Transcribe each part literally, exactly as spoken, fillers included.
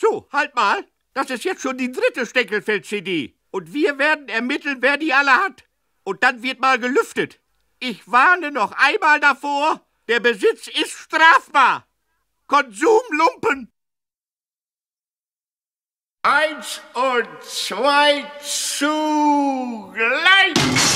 So, halt mal. Das ist jetzt schon die dritte Steckelfeld-C D. Und wir werden ermitteln, wer die alle hat. Und dann wird mal gelüftet. Ich warne noch einmal davor, der Besitz ist strafbar. Konsumlumpen. Eins und zwei zugleich.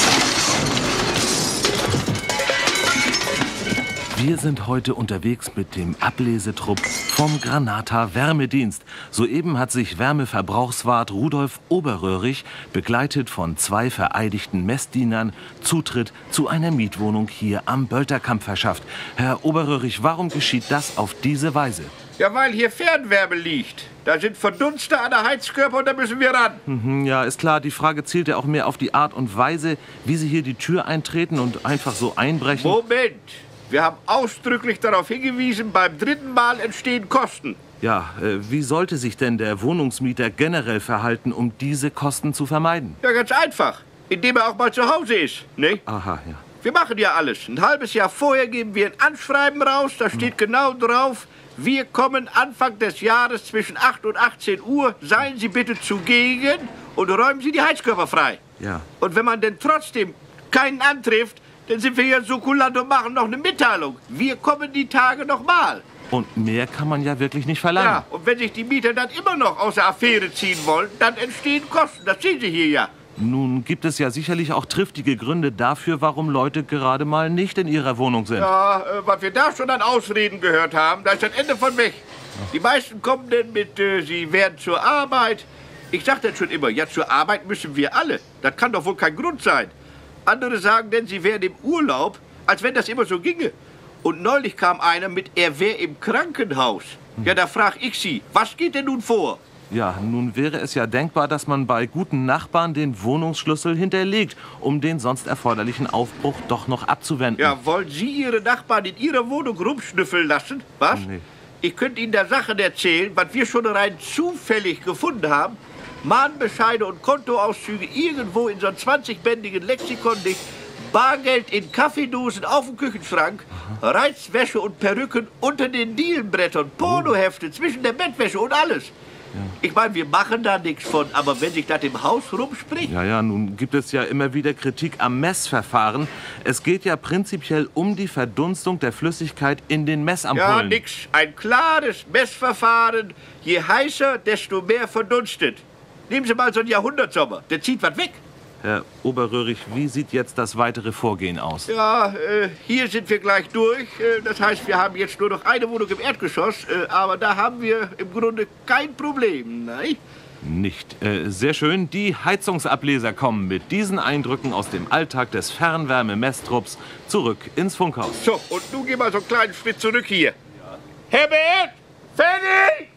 Wir sind heute unterwegs mit dem Ablesetrupp vom Granata Wärmedienst. Soeben hat sich Wärmeverbrauchswart Rudolf Oberröhrig, begleitet von zwei vereidigten Messdienern, Zutritt zu einer Mietwohnung hier am Bölterkamp verschafft. Herr Oberröhrig, warum geschieht das auf diese Weise? Ja, weil hier Fernwärme liegt. Da sind Verdunster an der Heizkörper und da müssen wir ran. Mhm, ja, ist klar. Die Frage zielt ja auch mehr auf die Art und Weise, wie Sie hier die Tür eintreten und einfach so einbrechen. Moment. Wir haben ausdrücklich darauf hingewiesen, beim dritten Mal entstehen Kosten. Ja, äh, wie sollte sich denn der Wohnungsmieter generell verhalten, um diese Kosten zu vermeiden? Ja, ganz einfach. Indem er auch mal zu Hause ist, ne? Aha, ja. Wir machen ja alles. Ein halbes Jahr vorher geben wir ein Anschreiben raus. Da steht hm. genau drauf, wir kommen Anfang des Jahres zwischen acht und achtzehn Uhr. Seien Sie bitte zugegen und räumen Sie die Heizkörper frei. Ja. Und wenn man denn trotzdem keinen antrifft, dann sind wir ja so kulant und machen noch eine Mitteilung. Wir kommen die Tage noch mal. Und mehr kann man ja wirklich nicht verlangen. Ja, und wenn sich die Mieter dann immer noch aus der Affäre ziehen wollen, dann entstehen Kosten. Das sehen Sie hier ja. Nun gibt es ja sicherlich auch triftige Gründe dafür, warum Leute gerade mal nicht in ihrer Wohnung sind. Ja, äh, was wir da schon an Ausreden gehört haben, da ist das Ende von weg. Ach. Die meisten kommen denn mit, äh, sie werden zur Arbeit. Ich sag dann schon immer, ja, zur Arbeit müssen wir alle. Das kann doch wohl kein Grund sein. Andere sagen denn, sie wären im Urlaub, als wenn das immer so ginge. Und neulich kam einer mit, er wäre im Krankenhaus. Hm. Ja, da frag ich Sie, was geht denn nun vor? Ja, nun wäre es ja denkbar, dass man bei guten Nachbarn den Wohnungsschlüssel hinterlegt, um den sonst erforderlichen Aufbruch doch noch abzuwenden. Ja, wollen Sie Ihre Nachbarn in Ihrer Wohnung rumschnüffeln lassen? Was? Nee. Ich könnte Ihnen da Sachen erzählen, was wir schon rein zufällig gefunden haben. Mahnbescheide und Kontoauszüge irgendwo in so einem zwanzigbändigen Lexikon nicht. Bargeld in Kaffeedosen auf dem Küchenschrank, aha, Reizwäsche und Perücken unter den Dielenbrettern, Pornohefte zwischen der Bettwäsche und alles. Ja. Ich meine, wir machen da nichts von, aber wenn sich das im Haus rumspricht... Ja, ja, nun gibt es ja immer wieder Kritik am Messverfahren. Es geht ja prinzipiell um die Verdunstung der Flüssigkeit in den Messampullen. Ja, nix. Ein klares Messverfahren. Je heißer, desto mehr verdunstet. Nehmen Sie mal so einen Jahrhundertsommer. Der zieht was weg. Herr Oberröhrig, wie sieht jetzt das weitere Vorgehen aus? Ja, äh, hier sind wir gleich durch. Äh, das heißt, wir haben jetzt nur noch eine Wohnung im Erdgeschoss. Äh, aber da haben wir im Grunde kein Problem, nein? Nicht. Äh, sehr schön. Die Heizungsableser kommen mit diesen Eindrücken aus dem Alltag des Fernwärme-Messtrupps zurück ins Funkhaus. So, und nun geh mal so einen kleinen Schritt zurück hier. Ja. Herbert! Fertig!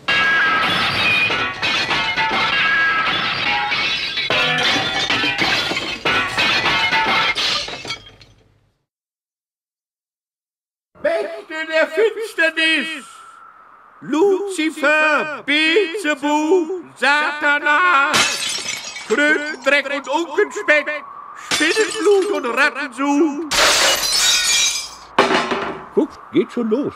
Mächte der Finsternis, Luzifer, Beelzebub, Satanas, Krötendreck und Unkenspeck, Spinnenblut und Rattensud. Guck, geht schon los.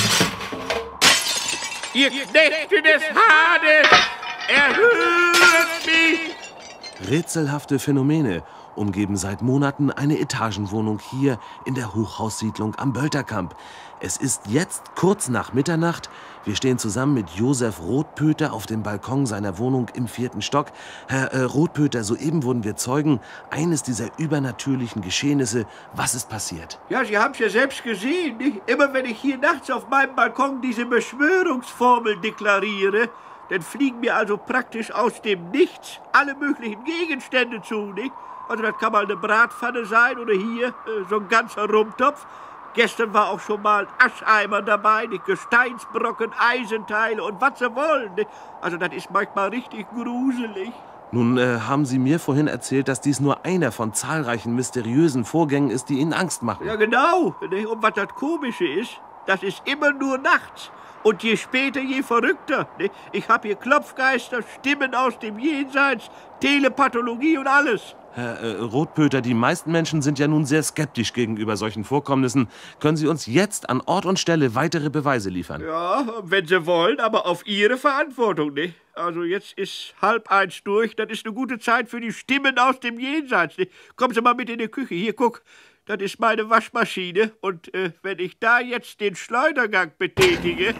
Ihr Knechte des Hades, erhört mich! Rätselhafte Phänomene umgeben seit Monaten eine Etagenwohnung hier in der Hochhaussiedlung am Bölterkamp. Es ist jetzt kurz nach Mitternacht. Wir stehen zusammen mit Josef Rothpöter auf dem Balkon seiner Wohnung im vierten Stock. Herr äh, Rothpöter, soeben wurden wir Zeugen eines dieser übernatürlichen Geschehnisse. Was ist passiert? Ja, Sie haben es ja selbst gesehen, nicht? Immer wenn ich hier nachts auf meinem Balkon diese Beschwörungsformel deklariere, dann fliegen mir also praktisch aus dem Nichts alle möglichen Gegenstände zu, nicht? Also das kann mal eine Bratpfanne sein oder hier äh, so ein ganzer Rumtopf. Gestern war auch schon mal ein Ascheimer dabei, nicht? Gesteinsbrocken, Eisenteile und was sie wollen, nicht? Also das ist manchmal richtig gruselig. Nun äh, haben Sie mir vorhin erzählt, dass dies nur einer von zahlreichen mysteriösen Vorgängen ist, die Ihnen Angst machen. Ja genau, nicht? Und was das Komische ist, das ist immer nur nachts. Und je später, je verrückter. Ne? Ich habe hier Klopfgeister, Stimmen aus dem Jenseits, Telepathologie und alles. Herr äh, Rotpöter, die meisten Menschen sind ja nun sehr skeptisch gegenüber solchen Vorkommnissen. Können Sie uns jetzt an Ort und Stelle weitere Beweise liefern? Ja, wenn Sie wollen, aber auf Ihre Verantwortung, ne? Also jetzt ist halb eins durch, das ist eine gute Zeit für die Stimmen aus dem Jenseits. Ne? Kommen Sie mal mit in die Küche. Hier, guck, das ist meine Waschmaschine. Und äh, wenn ich da jetzt den Schleudergang betätige,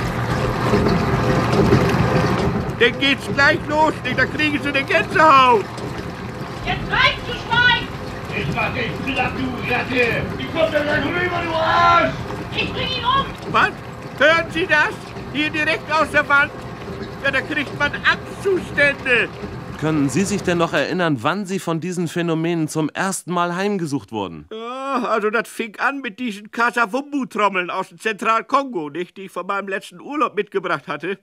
dann geht's gleich los, ne? Dann kriegen Sie eine Gänsehaut. Jetzt reicht du Schwein! Ich mach dich platt, du Ratte! Ich komm da gleich rüber, du Arsch! Ich bring ihn um! Was? Hören Sie das? Hier direkt aus der Wand? Ja, da kriegt man Angstzustände. Können Sie sich denn noch erinnern, wann Sie von diesen Phänomenen zum ersten Mal heimgesucht wurden? Ja, also das fing an mit diesen Kasavumbu-Trommeln aus dem Zentralkongo, nicht, die ich von meinem letzten Urlaub mitgebracht hatte.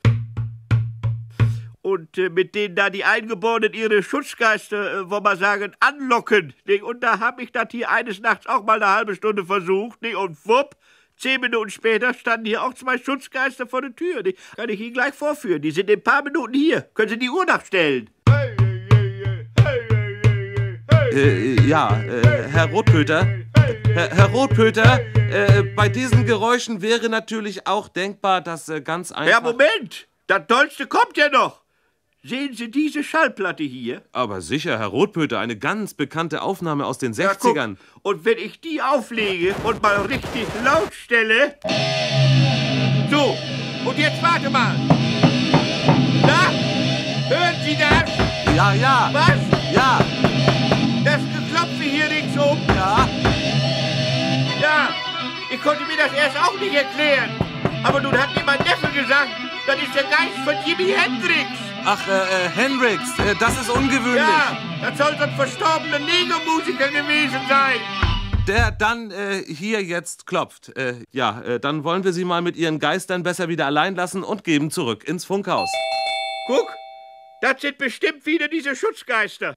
Und äh, mit denen da die Eingeborenen ihre Schutzgeister, äh, wollen wir sagen, anlocken. Nicht? Und da habe ich das hier eines Nachts auch mal eine halbe Stunde versucht. Nicht? Und wupp, zehn Minuten später standen hier auch zwei Schutzgeister vor der Tür. Nicht? Kann ich Ihnen gleich vorführen. Die sind in ein paar Minuten hier. Können Sie die Uhr nachstellen? Hey, hey, hey, hey, hey, hey, hey, Äh, ja, äh, Herr Rotpöter, Herr, Herr Rotpöter, äh, bei diesen Geräuschen wäre natürlich auch denkbar, dass äh, ganz einfach... Ja, Moment! Das Tollste kommt ja noch! Sehen Sie diese Schallplatte hier? Aber sicher, Herr Rotpöter, eine ganz bekannte Aufnahme aus den Ja, sechzigern. guck. Und wenn ich die auflege und mal richtig laut stelle... So, und jetzt warte mal. Na, hören Sie das? Ja, ja. Was? Ja, Das Geklopfe hier ringsum? ja. Ja, ich konnte mir das erst auch nicht erklären. Aber nun hat mir mein Neffe gesagt, das ist der Geist von Jimi Hendrix. Ach, äh, äh, Hendrix, äh, das ist ungewöhnlich. Ja, das soll so ein verstorbener Negermusiker gewesen sein. Der dann äh, hier jetzt klopft. Äh, ja, äh, dann wollen wir Sie mal mit Ihren Geistern besser wieder allein lassen und geben zurück ins Funkhaus. Guck, das sind bestimmt wieder diese Schutzgeister.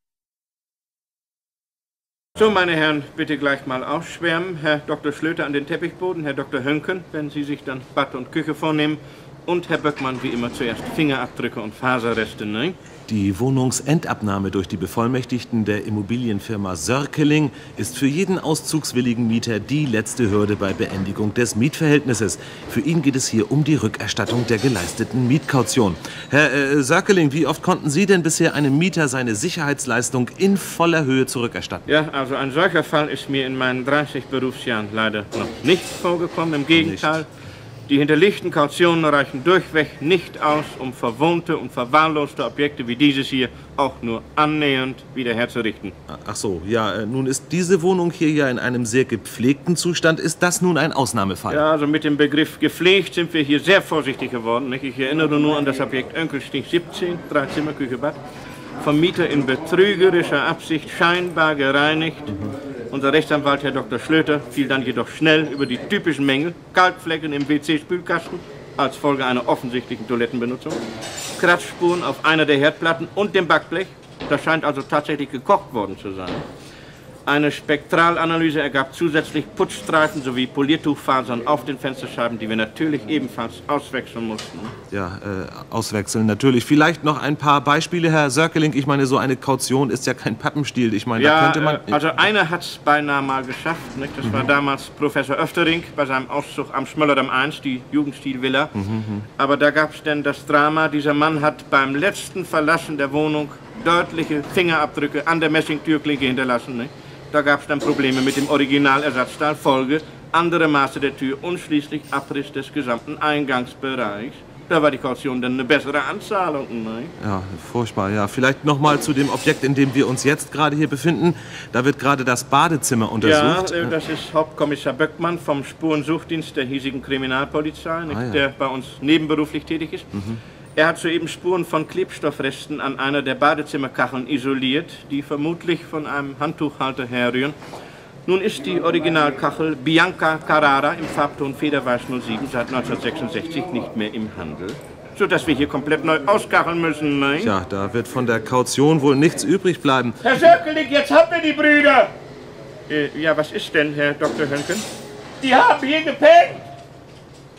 So, meine Herren, bitte gleich mal ausschwärmen. Herr Doktor Schlöter an den Teppichboden, Herr Doktor Hönken, wenn Sie sich dann Bad und Küche vornehmen. Und Herr Böckmann, wie immer, zuerst Fingerabdrücke und Faserreste, ne? Die Wohnungsendabnahme durch die Bevollmächtigten der Immobilienfirma Sörkeling ist für jeden auszugswilligen Mieter die letzte Hürde bei Beendigung des Mietverhältnisses. Für ihn geht es hier um die Rückerstattung der geleisteten Mietkaution. Herr äh, Sörkeling, wie oft konnten Sie denn bisher einem Mieter seine Sicherheitsleistung in voller Höhe zurückerstatten? Ja, also ein solcher Fall ist mir in meinen dreißig Berufsjahren leider noch nicht vorgekommen. Im Gegenteil. Nicht. Die hinterlegten Kautionen reichen durchweg nicht aus, um verwohnte und verwahrloste Objekte wie dieses hier auch nur annähernd wiederherzurichten. Ach so, ja, äh, nun ist diese Wohnung hier ja in einem sehr gepflegten Zustand. Ist das nun ein Ausnahmefall? Ja, also mit dem Begriff gepflegt sind wir hier sehr vorsichtig geworden. Nicht? Ich erinnere nur an das Objekt Önkelstich siebzehn, drei Zimmer, Küche, Bad. Vom Mieter in betrügerischer Absicht scheinbar gereinigt. Mhm. Unser Rechtsanwalt, Herr Doktor Schlöter, fiel dann jedoch schnell über die typischen Mängel, Kalkflecken im W C-Spülkasten als Folge einer offensichtlichen Toilettenbenutzung, Kratzspuren auf einer der Herdplatten und dem Backblech. Das scheint also tatsächlich gekocht worden zu sein. Eine Spektralanalyse ergab zusätzlich Putzstreifen sowie Poliertuchfasern auf den Fensterscheiben, die wir natürlich ebenfalls auswechseln mussten. Ja, äh, auswechseln natürlich. Vielleicht noch ein paar Beispiele, Herr Sörkeling. Ich meine, so eine Kaution ist ja kein Pappenstiel. Ich meine, ja, da könnte man... Äh, also einer hat es beinahe mal geschafft. Nicht? Das mhm. war damals Professor Öftering bei seinem Auszug am Schmöllerdamm eins, die Jugendstilvilla. Mhm, Aber da gab es denn das Drama, dieser Mann hat beim letzten Verlassen der Wohnung deutliche Fingerabdrücke an der Messingtürklinke hinterlassen. Nicht? Da gab es dann Probleme mit dem Originalersatzteil, Folge, andere Maße der Tür und schließlich Abriss des gesamten Eingangsbereichs. Da war die Kaution dann eine bessere Anzahlung, ne? Ja, furchtbar, ja. Vielleicht noch mal zu dem Objekt, in dem wir uns jetzt gerade hier befinden. Da wird gerade das Badezimmer untersucht. Ja, das ist Hauptkommissar Böckmann vom Spurensuchdienst der hiesigen Kriminalpolizei, nicht, ah, ja. der bei uns nebenberuflich tätig ist. Mhm. Er hat soeben Spuren von Klebstoffresten an einer der Badezimmerkacheln isoliert, die vermutlich von einem Handtuchhalter herrühren. Nun ist die Originalkachel Bianca Carrara im Farbton Federweiß null sieben seit neunzehnhundertsechsundsechzig nicht mehr im Handel, sodass wir hier komplett neu auskacheln müssen, nein? Tja, da wird von der Kaution wohl nichts übrig bleiben. Herr Sörkeling, jetzt habt ihr die Brüder! Äh, ja, was ist denn, Herr Doktor Hönken? Die haben hier gepennt!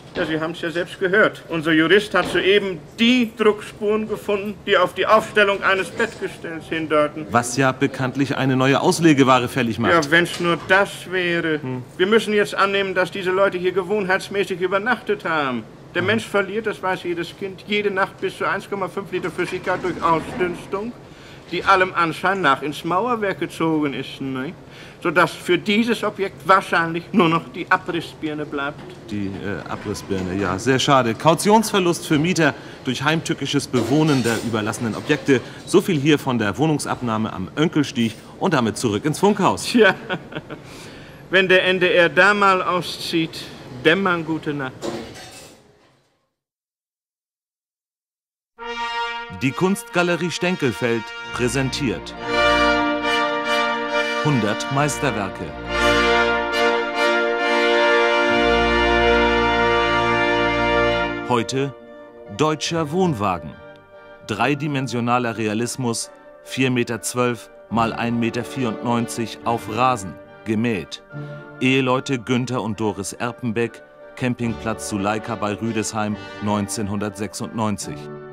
Ja, Sie haben es ja selbst gehört. Unser Jurist hat soeben die Druckspuren gefunden, die auf die Aufstellung eines Bettgestells hindeuten. Was ja bekanntlich eine neue Auslegeware fällig macht. Ja, wenn es nur das wäre. Hm. Wir müssen jetzt annehmen, dass diese Leute hier gewohnheitsmäßig übernachtet haben. Der Mensch verliert, das weiß jedes Kind, jede Nacht bis zu eins Komma fünf Liter Flüssigkeit durch Ausdünstung, die allem Anschein nach ins Mauerwerk gezogen ist, ne? Sodass für dieses Objekt wahrscheinlich nur noch die Abrissbirne bleibt. Die äh, Abrissbirne, ja, sehr schade. Kautionsverlust für Mieter durch heimtückisches Bewohnen der überlassenen Objekte. So viel hier von der Wohnungsabnahme am Önkelstich und damit zurück ins Funkhaus. Tja, wenn der N D R da mal auszieht, dämmern gute Nacht. Die Kunstgalerie Stenkelfeld präsentiert hundert Meisterwerke. Heute Deutscher Wohnwagen. Dreidimensionaler Realismus, vier Meter zwölf mal ein Meter vierundneunzig auf Rasen, gemäht. Eheleute Günther und Doris Erpenbeck, Campingplatz Suleika bei Rüdesheim, neunzehnhundertsechsundneunzig.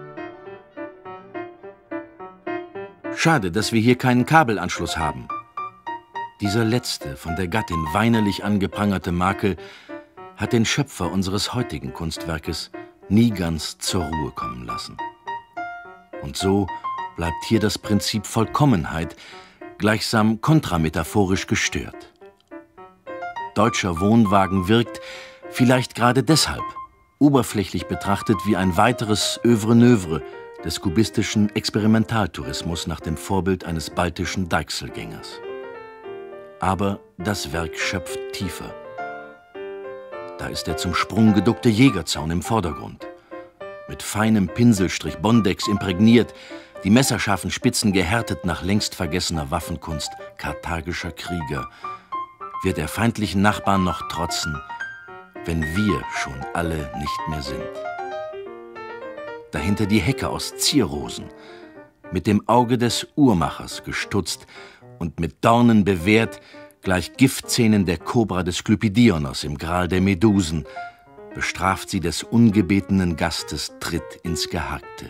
Schade, dass wir hier keinen Kabelanschluss haben. Dieser letzte, von der Gattin weinerlich angeprangerte Makel hat den Schöpfer unseres heutigen Kunstwerkes nie ganz zur Ruhe kommen lassen. Und so bleibt hier das Prinzip Vollkommenheit gleichsam kontrametaphorisch gestört. Deutscher Wohnwagen wirkt, vielleicht gerade deshalb, oberflächlich betrachtet wie ein weiteres Œuvre Neuvre des kubistischen Experimentaltourismus nach dem Vorbild eines baltischen Deichselgängers. Aber das Werk schöpft tiefer. Da ist der zum Sprung geduckte Jägerzaun im Vordergrund. Mit feinem Pinselstrich Bondex imprägniert, die messerscharfen Spitzen gehärtet nach längst vergessener Waffenkunst karthagischer Krieger, wird der feindlichen Nachbarn noch trotzen, wenn wir schon alle nicht mehr sind. Dahinter die Hecke aus Zierrosen, mit dem Auge des Uhrmachers gestutzt und mit Dornen bewehrt, gleich Giftzähnen der Kobra des Sklypidionos im Gral der Medusen, bestraft sie des ungebetenen Gastes Tritt ins Gehackte.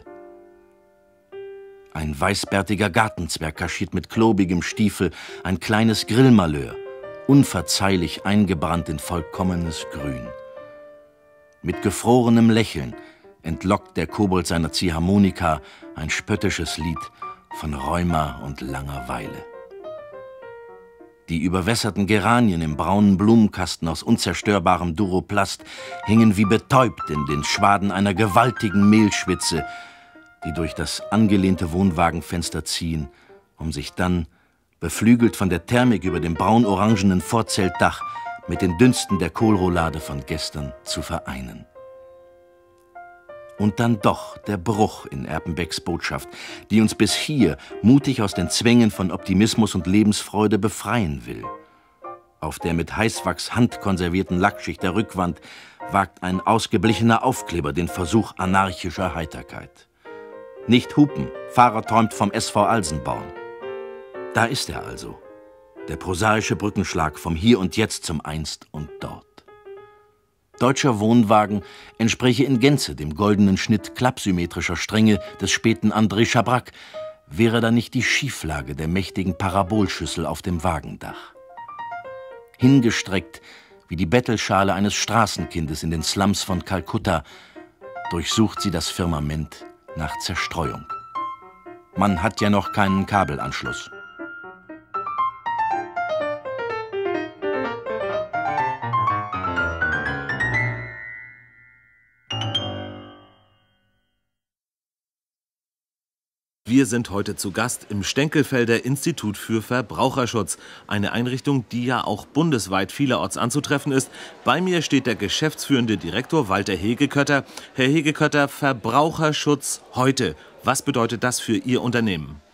Ein weißbärtiger Gartenzwerg kaschiert mit klobigem Stiefel ein kleines Grillmalheur, unverzeihlich eingebrannt in vollkommenes Grün. Mit gefrorenem Lächeln entlockt der Kobold seiner Ziehharmonika ein spöttisches Lied von Rheuma und Langeweile. Die überwässerten Geranien im braunen Blumenkasten aus unzerstörbarem Duroplast hängen wie betäubt in den Schwaden einer gewaltigen Mehlschwitze, die durch das angelehnte Wohnwagenfenster ziehen, um sich dann, beflügelt von der Thermik über dem braun-orangenen Vorzeltdach, mit den Dünsten der Kohlroulade von gestern zu vereinen. Und dann doch der Bruch in Erpenbecks Botschaft, die uns bis hier mutig aus den Zwängen von Optimismus und Lebensfreude befreien will. Auf der mit Heißwachs handkonservierten Lackschicht der Rückwand wagt ein ausgeblichener Aufkleber den Versuch anarchischer Heiterkeit. Nicht hupen, Fahrer träumt vom S V Alsenborn. Da ist er also, der prosaische Brückenschlag vom Hier und Jetzt zum Einst und Dort. Deutscher Wohnwagen entspräche in Gänze dem goldenen Schnitt klappsymmetrischer Stränge des späten André Chabrac, wäre da nicht die Schieflage der mächtigen Parabolschüssel auf dem Wagendach. Hingestreckt wie die Bettelschale eines Straßenkindes in den Slums von Kalkutta, durchsucht sie das Firmament nach Zerstreuung. Man hat ja noch keinen Kabelanschluss. Wir sind heute zu Gast im Stenkelfelder Institut für Verbraucherschutz. Eine Einrichtung, die ja auch bundesweit vielerorts anzutreffen ist. Bei mir steht der geschäftsführende Direktor Walter Hegekötter. Herr Hegekötter, Verbraucherschutz heute. Was bedeutet das für Ihr Unternehmen?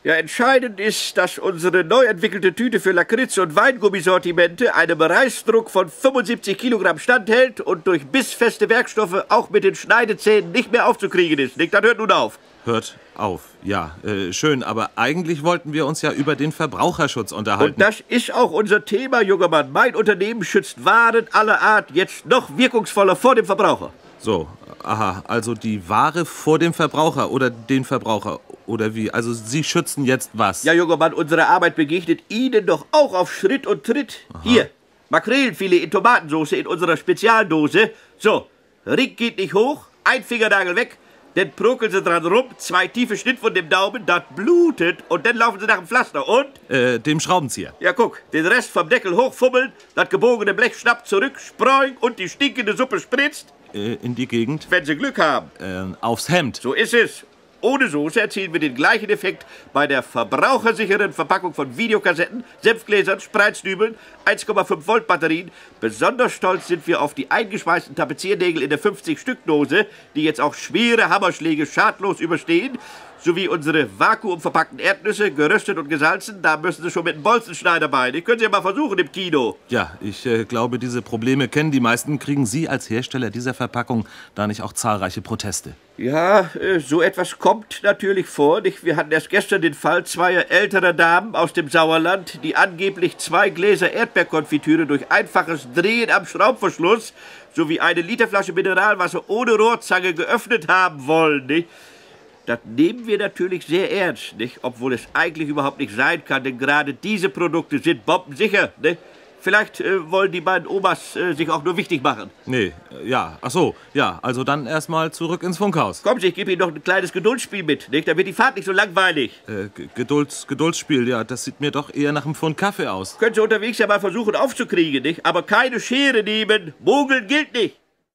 Ja, entscheidend ist, dass unsere neu entwickelte Tüte für Lakritz- und Weingummisortimente einem Reißdruck von fünfundsiebzig Kilogramm standhält und durch bissfeste Werkstoffe auch mit den Schneidezähnen nicht mehr aufzukriegen ist. Nicht, das hört nun auf. Hört auf, ja, äh, schön, aber eigentlich wollten wir uns ja über den Verbraucherschutz unterhalten. Und das ist auch unser Thema, junger Mann. Mein Unternehmen schützt Waren aller Art jetzt noch wirkungsvoller vor dem Verbraucher. So, aha, also die Ware vor dem Verbraucher oder den Verbraucher. Oder wie? Also Sie schützen jetzt was? Ja, junger Mann, unsere Arbeit begegnet Ihnen doch auch auf Schritt und Tritt. Aha. Hier, Makrelenfilet in Tomatensauce in unserer Spezialdose. So, Ring geht nicht hoch, ein Fingernagel weg, dann prokeln Sie dran rum, zwei tiefe Schnittwunden im Daumen, das blutet und dann laufen Sie nach dem Pflaster und? Äh, dem Schraubenzieher. Ja, guck, den Rest vom Deckel hochfummeln, das gebogene Blech schnappt zurück, spreung und die stinkende Suppe spritzt. Äh, in die Gegend? Wenn Sie Glück haben. Äh, aufs Hemd. So ist es. Ohne Soße erzielen wir den gleichen Effekt bei der verbrauchersicheren Verpackung von Videokassetten, Senfgläsern, Spreizdübeln, eins Komma fünf Volt Batterien. Besonders stolz sind wir auf die eingeschweißten Tapeziernägel in der fünfzig-Stück-Dose, die jetzt auch schwere Hammerschläge schadlos überstehen, sowie unsere vakuumverpackten Erdnüsse, geröstet und gesalzen. Da müssen Sie schon mit einem Bolzenschneider bei. Die können Sie ja mal versuchen im Kino. Ja, ich äh, glaube, diese Probleme kennen die meisten. Kriegen Sie als Hersteller dieser Verpackung da nicht auch zahlreiche Proteste? Ja, äh, so etwas kommt natürlich vor. Nicht? Wir hatten erst gestern den Fall zweier älterer Damen aus dem Sauerland, die angeblich zwei Gläser Erdbeerkonfitüre durch einfaches Drehen am Schraubverschluss sowie eine Literflasche Mineralwasser ohne Rohrzange geöffnet haben wollen. Nicht? Das nehmen wir natürlich sehr ernst, nicht? Obwohl es eigentlich überhaupt nicht sein kann, denn gerade diese Produkte sind bombensicher. Nicht? Vielleicht äh, wollen die beiden Omas äh, sich auch nur wichtig machen. Nee, äh, ja, ach so, ja, also dann erstmal zurück ins Funkhaus. Kommen Sie, ich gebe Ihnen noch ein kleines Geduldsspiel mit, nicht? Dann wird die Fahrt nicht so langweilig. Äh, Gedulds, Geduldsspiel, ja, das sieht mir doch eher nach einem Pfund Kaffee aus. Können Sie unterwegs ja mal versuchen aufzukriegen, nicht? Aber keine Schere nehmen, mogeln gilt nicht.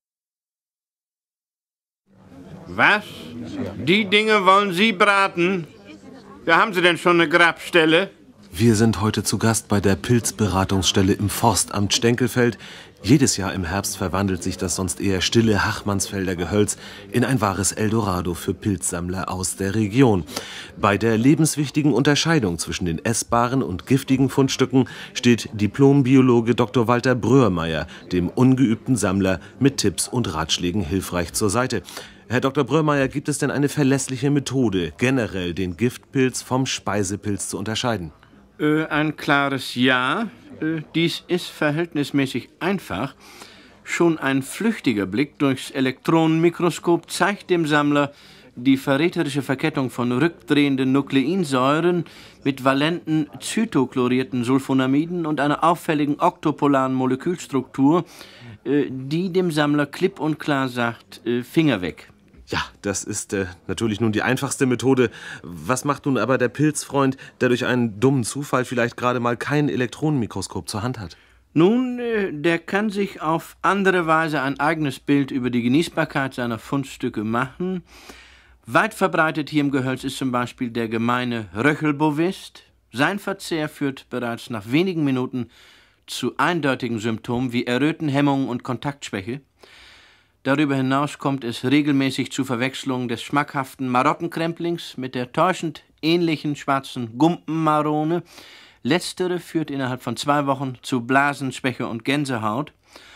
Was? Die Dinge wollen Sie braten? Ja, haben Sie denn schon eine Grabstelle? Wir sind heute zu Gast bei der Pilzberatungsstelle im Forstamt Stenkelfeld. Jedes Jahr im Herbst verwandelt sich das sonst eher stille Hachmannsfelder Gehölz in ein wahres Eldorado für Pilzsammler aus der Region. Bei der lebenswichtigen Unterscheidung zwischen den essbaren und giftigen Fundstücken steht Diplombiologe Doktor Walter Bröhrmeier dem ungeübten Sammler mit Tipps und Ratschlägen hilfreich zur Seite. Herr Doktor Bröhrmeier, gibt es denn eine verlässliche Methode, generell den Giftpilz vom Speisepilz zu unterscheiden? Äh, ein klares Ja. Äh, dies ist verhältnismäßig einfach. Schon ein flüchtiger Blick durchs Elektronenmikroskop zeigt dem Sammler die verräterische Verkettung von rückdrehenden Nukleinsäuren mit valenten zytochlorierten Sulfonamiden und einer auffälligen oktopolaren Molekülstruktur, äh, die dem Sammler klipp und klar sagt, äh, Finger weg. Ja, das ist äh, natürlich nun die einfachste Methode. Was macht nun aber der Pilzfreund, der durch einen dummen Zufall vielleicht gerade mal kein Elektronenmikroskop zur Hand hat? Nun, äh, der kann sich auf andere Weise ein eigenes Bild über die Genießbarkeit seiner Fundstücke machen. Weit verbreitet hier im Gehölz ist zum Beispiel der gemeine Röchelbovist. Sein Verzehr führt bereits nach wenigen Minuten zu eindeutigen Symptomen wie Errötenhemmung und Kontaktschwäche. Darüber hinaus kommt es regelmäßig zu Verwechslungen des schmackhaften Marottenkremplings mit der täuschend ähnlichen schwarzen Gumpenmarone. Letztere führt innerhalb von zwei Wochen zu Blasenschwäche und Gänsehaut.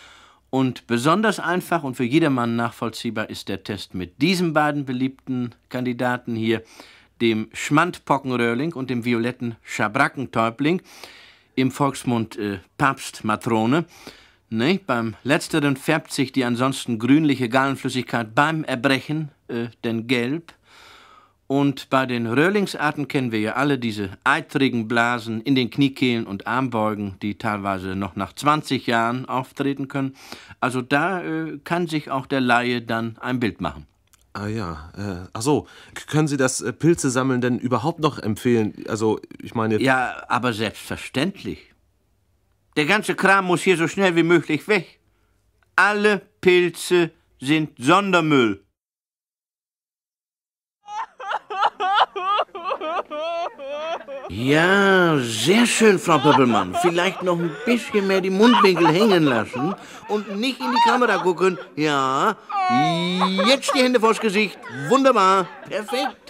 Und besonders einfach und für jedermann nachvollziehbar ist der Test mit diesen beiden beliebten Kandidaten hier, dem Schmandpockenröhrling und dem violetten Schabrackentäubling, im Volksmund äh, Papstmatrone. Nee, beim Letzteren färbt sich die ansonsten grünliche Gallenflüssigkeit beim Erbrechen äh, denn gelb. Und bei den Röhrlingsarten kennen wir ja alle diese eitrigen Blasen in den Kniekehlen und Armbeugen, die teilweise noch nach zwanzig Jahren auftreten können. Also da äh, kann sich auch der Laie dann ein Bild machen. Ah ja, äh, ach so. Können Sie das äh, Pilzesammeln denn überhaupt noch empfehlen? Also, ich meine... Ja, aber selbstverständlich. Der ganze Kram muss hier so schnell wie möglich weg. Alle Pilze sind Sondermüll. Ja, sehr schön, Frau Pöppelmann. Vielleicht noch ein bisschen mehr die Mundwinkel hängen lassen und nicht in die Kamera gucken. Ja, jetzt die Hände vors Gesicht. Wunderbar, perfekt.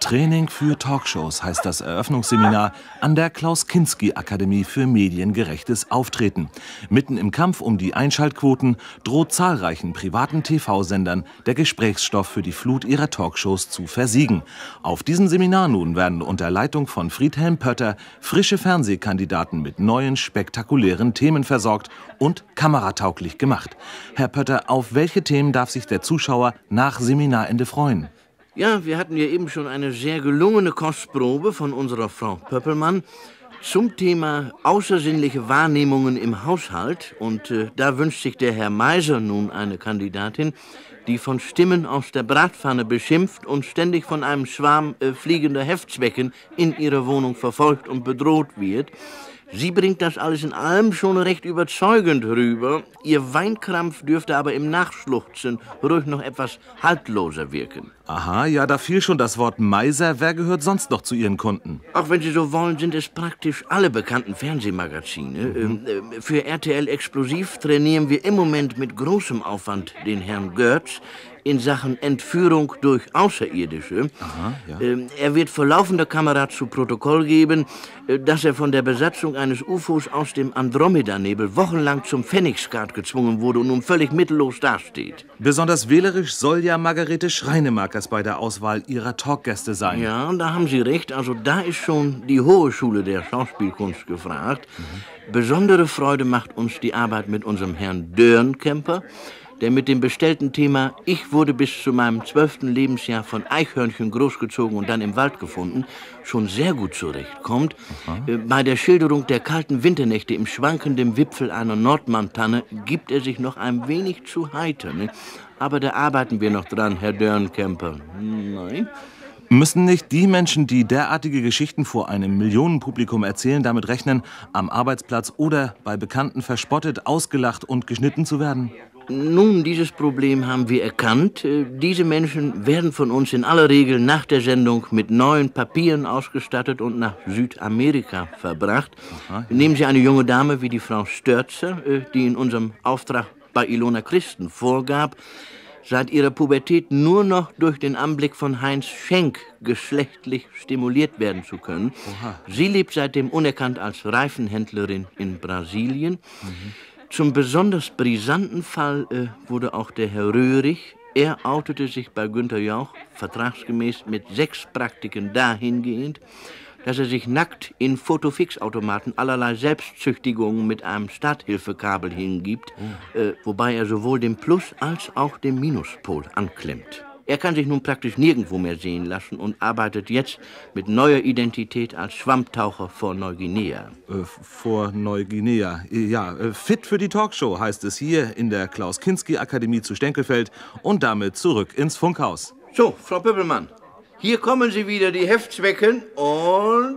Training für Talkshows heißt das Eröffnungsseminar an der Klaus-Kinski-Akademie für mediengerechtes Auftreten. Mitten im Kampf um die Einschaltquoten droht zahlreichen privaten T V-Sendern der Gesprächsstoff für die Flut ihrer Talkshows zu versiegen. Auf diesem Seminar nun werden unter Leitung von Friedhelm Pötter frische Fernsehkandidaten mit neuen, spektakulären Themen versorgt und kameratauglich gemacht. Herr Pötter, auf welche Themen darf sich der Zuschauer nach Seminarende freuen? Ja, wir hatten ja eben schon eine sehr gelungene Kostprobe von unserer Frau Pöppelmann zum Thema außersinnliche Wahrnehmungen im Haushalt. Und äh, da wünscht sich der Herr Meiser nun eine Kandidatin, die von Stimmen aus der Bratpfanne beschimpft und ständig von einem Schwarm äh, fliegender Heftzwecken in ihrer Wohnung verfolgt und bedroht wird. Sie bringt das alles in allem schon recht überzeugend rüber. Ihr Weinkrampf dürfte aber im Nachschluchzen ruhig noch etwas haltloser wirken. Aha, ja, da fiel schon das Wort Meiser. Wer gehört sonst noch zu Ihren Kunden? Auch wenn Sie so wollen, sind es praktisch alle bekannten Fernsehmagazine. Mhm. Ähm, für R T L Explosiv trainieren wir im Moment mit großem Aufwand den Herrn Goertz in Sachen Entführung durch Außerirdische. Aha, ja. ähm, er wird vor laufender Kamera zu Protokoll geben, äh, dass er von der Besatzung eines U F Os aus dem Andromeda-Nebel wochenlang zum Pfennigskat gezwungen wurde und nun völlig mittellos dasteht. Besonders wählerisch soll ja Margarete Schreinemakers bei der Auswahl ihrer Talkgäste sein. Ja, und da haben Sie recht. Also da ist schon die hohe Schule der Schauspielkunst gefragt. Mhm. Besondere Freude macht uns die Arbeit mit unserem Herrn Dörnkemper, der mit dem bestellten Thema »Ich wurde bis zu meinem zwölften Lebensjahr von Eichhörnchen großgezogen und dann im Wald gefunden« schon sehr gut zurechtkommt. Aha. Bei der Schilderung der kalten Winternächte im schwankenden Wipfel einer Nordmantanne gibt er sich noch ein wenig zu heiter. Ne? Aber da arbeiten wir noch dran, Herr Dörnkemper. Nein? Müssen nicht die Menschen, die derartige Geschichten vor einem Millionenpublikum erzählen, damit rechnen, am Arbeitsplatz oder bei Bekannten verspottet, ausgelacht und geschnitten zu werden? Nun, dieses Problem haben wir erkannt. Diese Menschen werden von uns in aller Regel nach der Sendung mit neuen Papieren ausgestattet und nach Südamerika verbracht. Aha. Nehmen Sie eine junge Dame wie die Frau Störzer, die in unserem Auftrag bei Ilona Christen vorgab, seit ihrer Pubertät nur noch durch den Anblick von Heinz Schenk geschlechtlich stimuliert werden zu können. Oha. Sie lebt seitdem unerkannt als Reifenhändlerin in Brasilien. Mhm. Zum besonders brisanten Fall äh, wurde auch der Herr Röhrig. Er outete sich bei Günter Jauch vertragsgemäß mit sechs Praktiken dahingehend, dass er sich nackt in Fotofixautomaten allerlei Selbstzüchtigungen mit einem Starthilfekabel hingibt, oh. äh, wobei er sowohl den Plus- als auch den Minuspol anklemmt. Er kann sich nun praktisch nirgendwo mehr sehen lassen und arbeitet jetzt mit neuer Identität als Schwammtaucher vor Neuguinea. Äh, vor Neuguinea, ja. Äh, fit für die Talkshow heißt es hier in der Klaus-Kinski-Akademie zu Stenkelfeld und damit zurück ins Funkhaus. So, Frau Pöppelmann, hier kommen Sie wieder, die Heftzwecken und...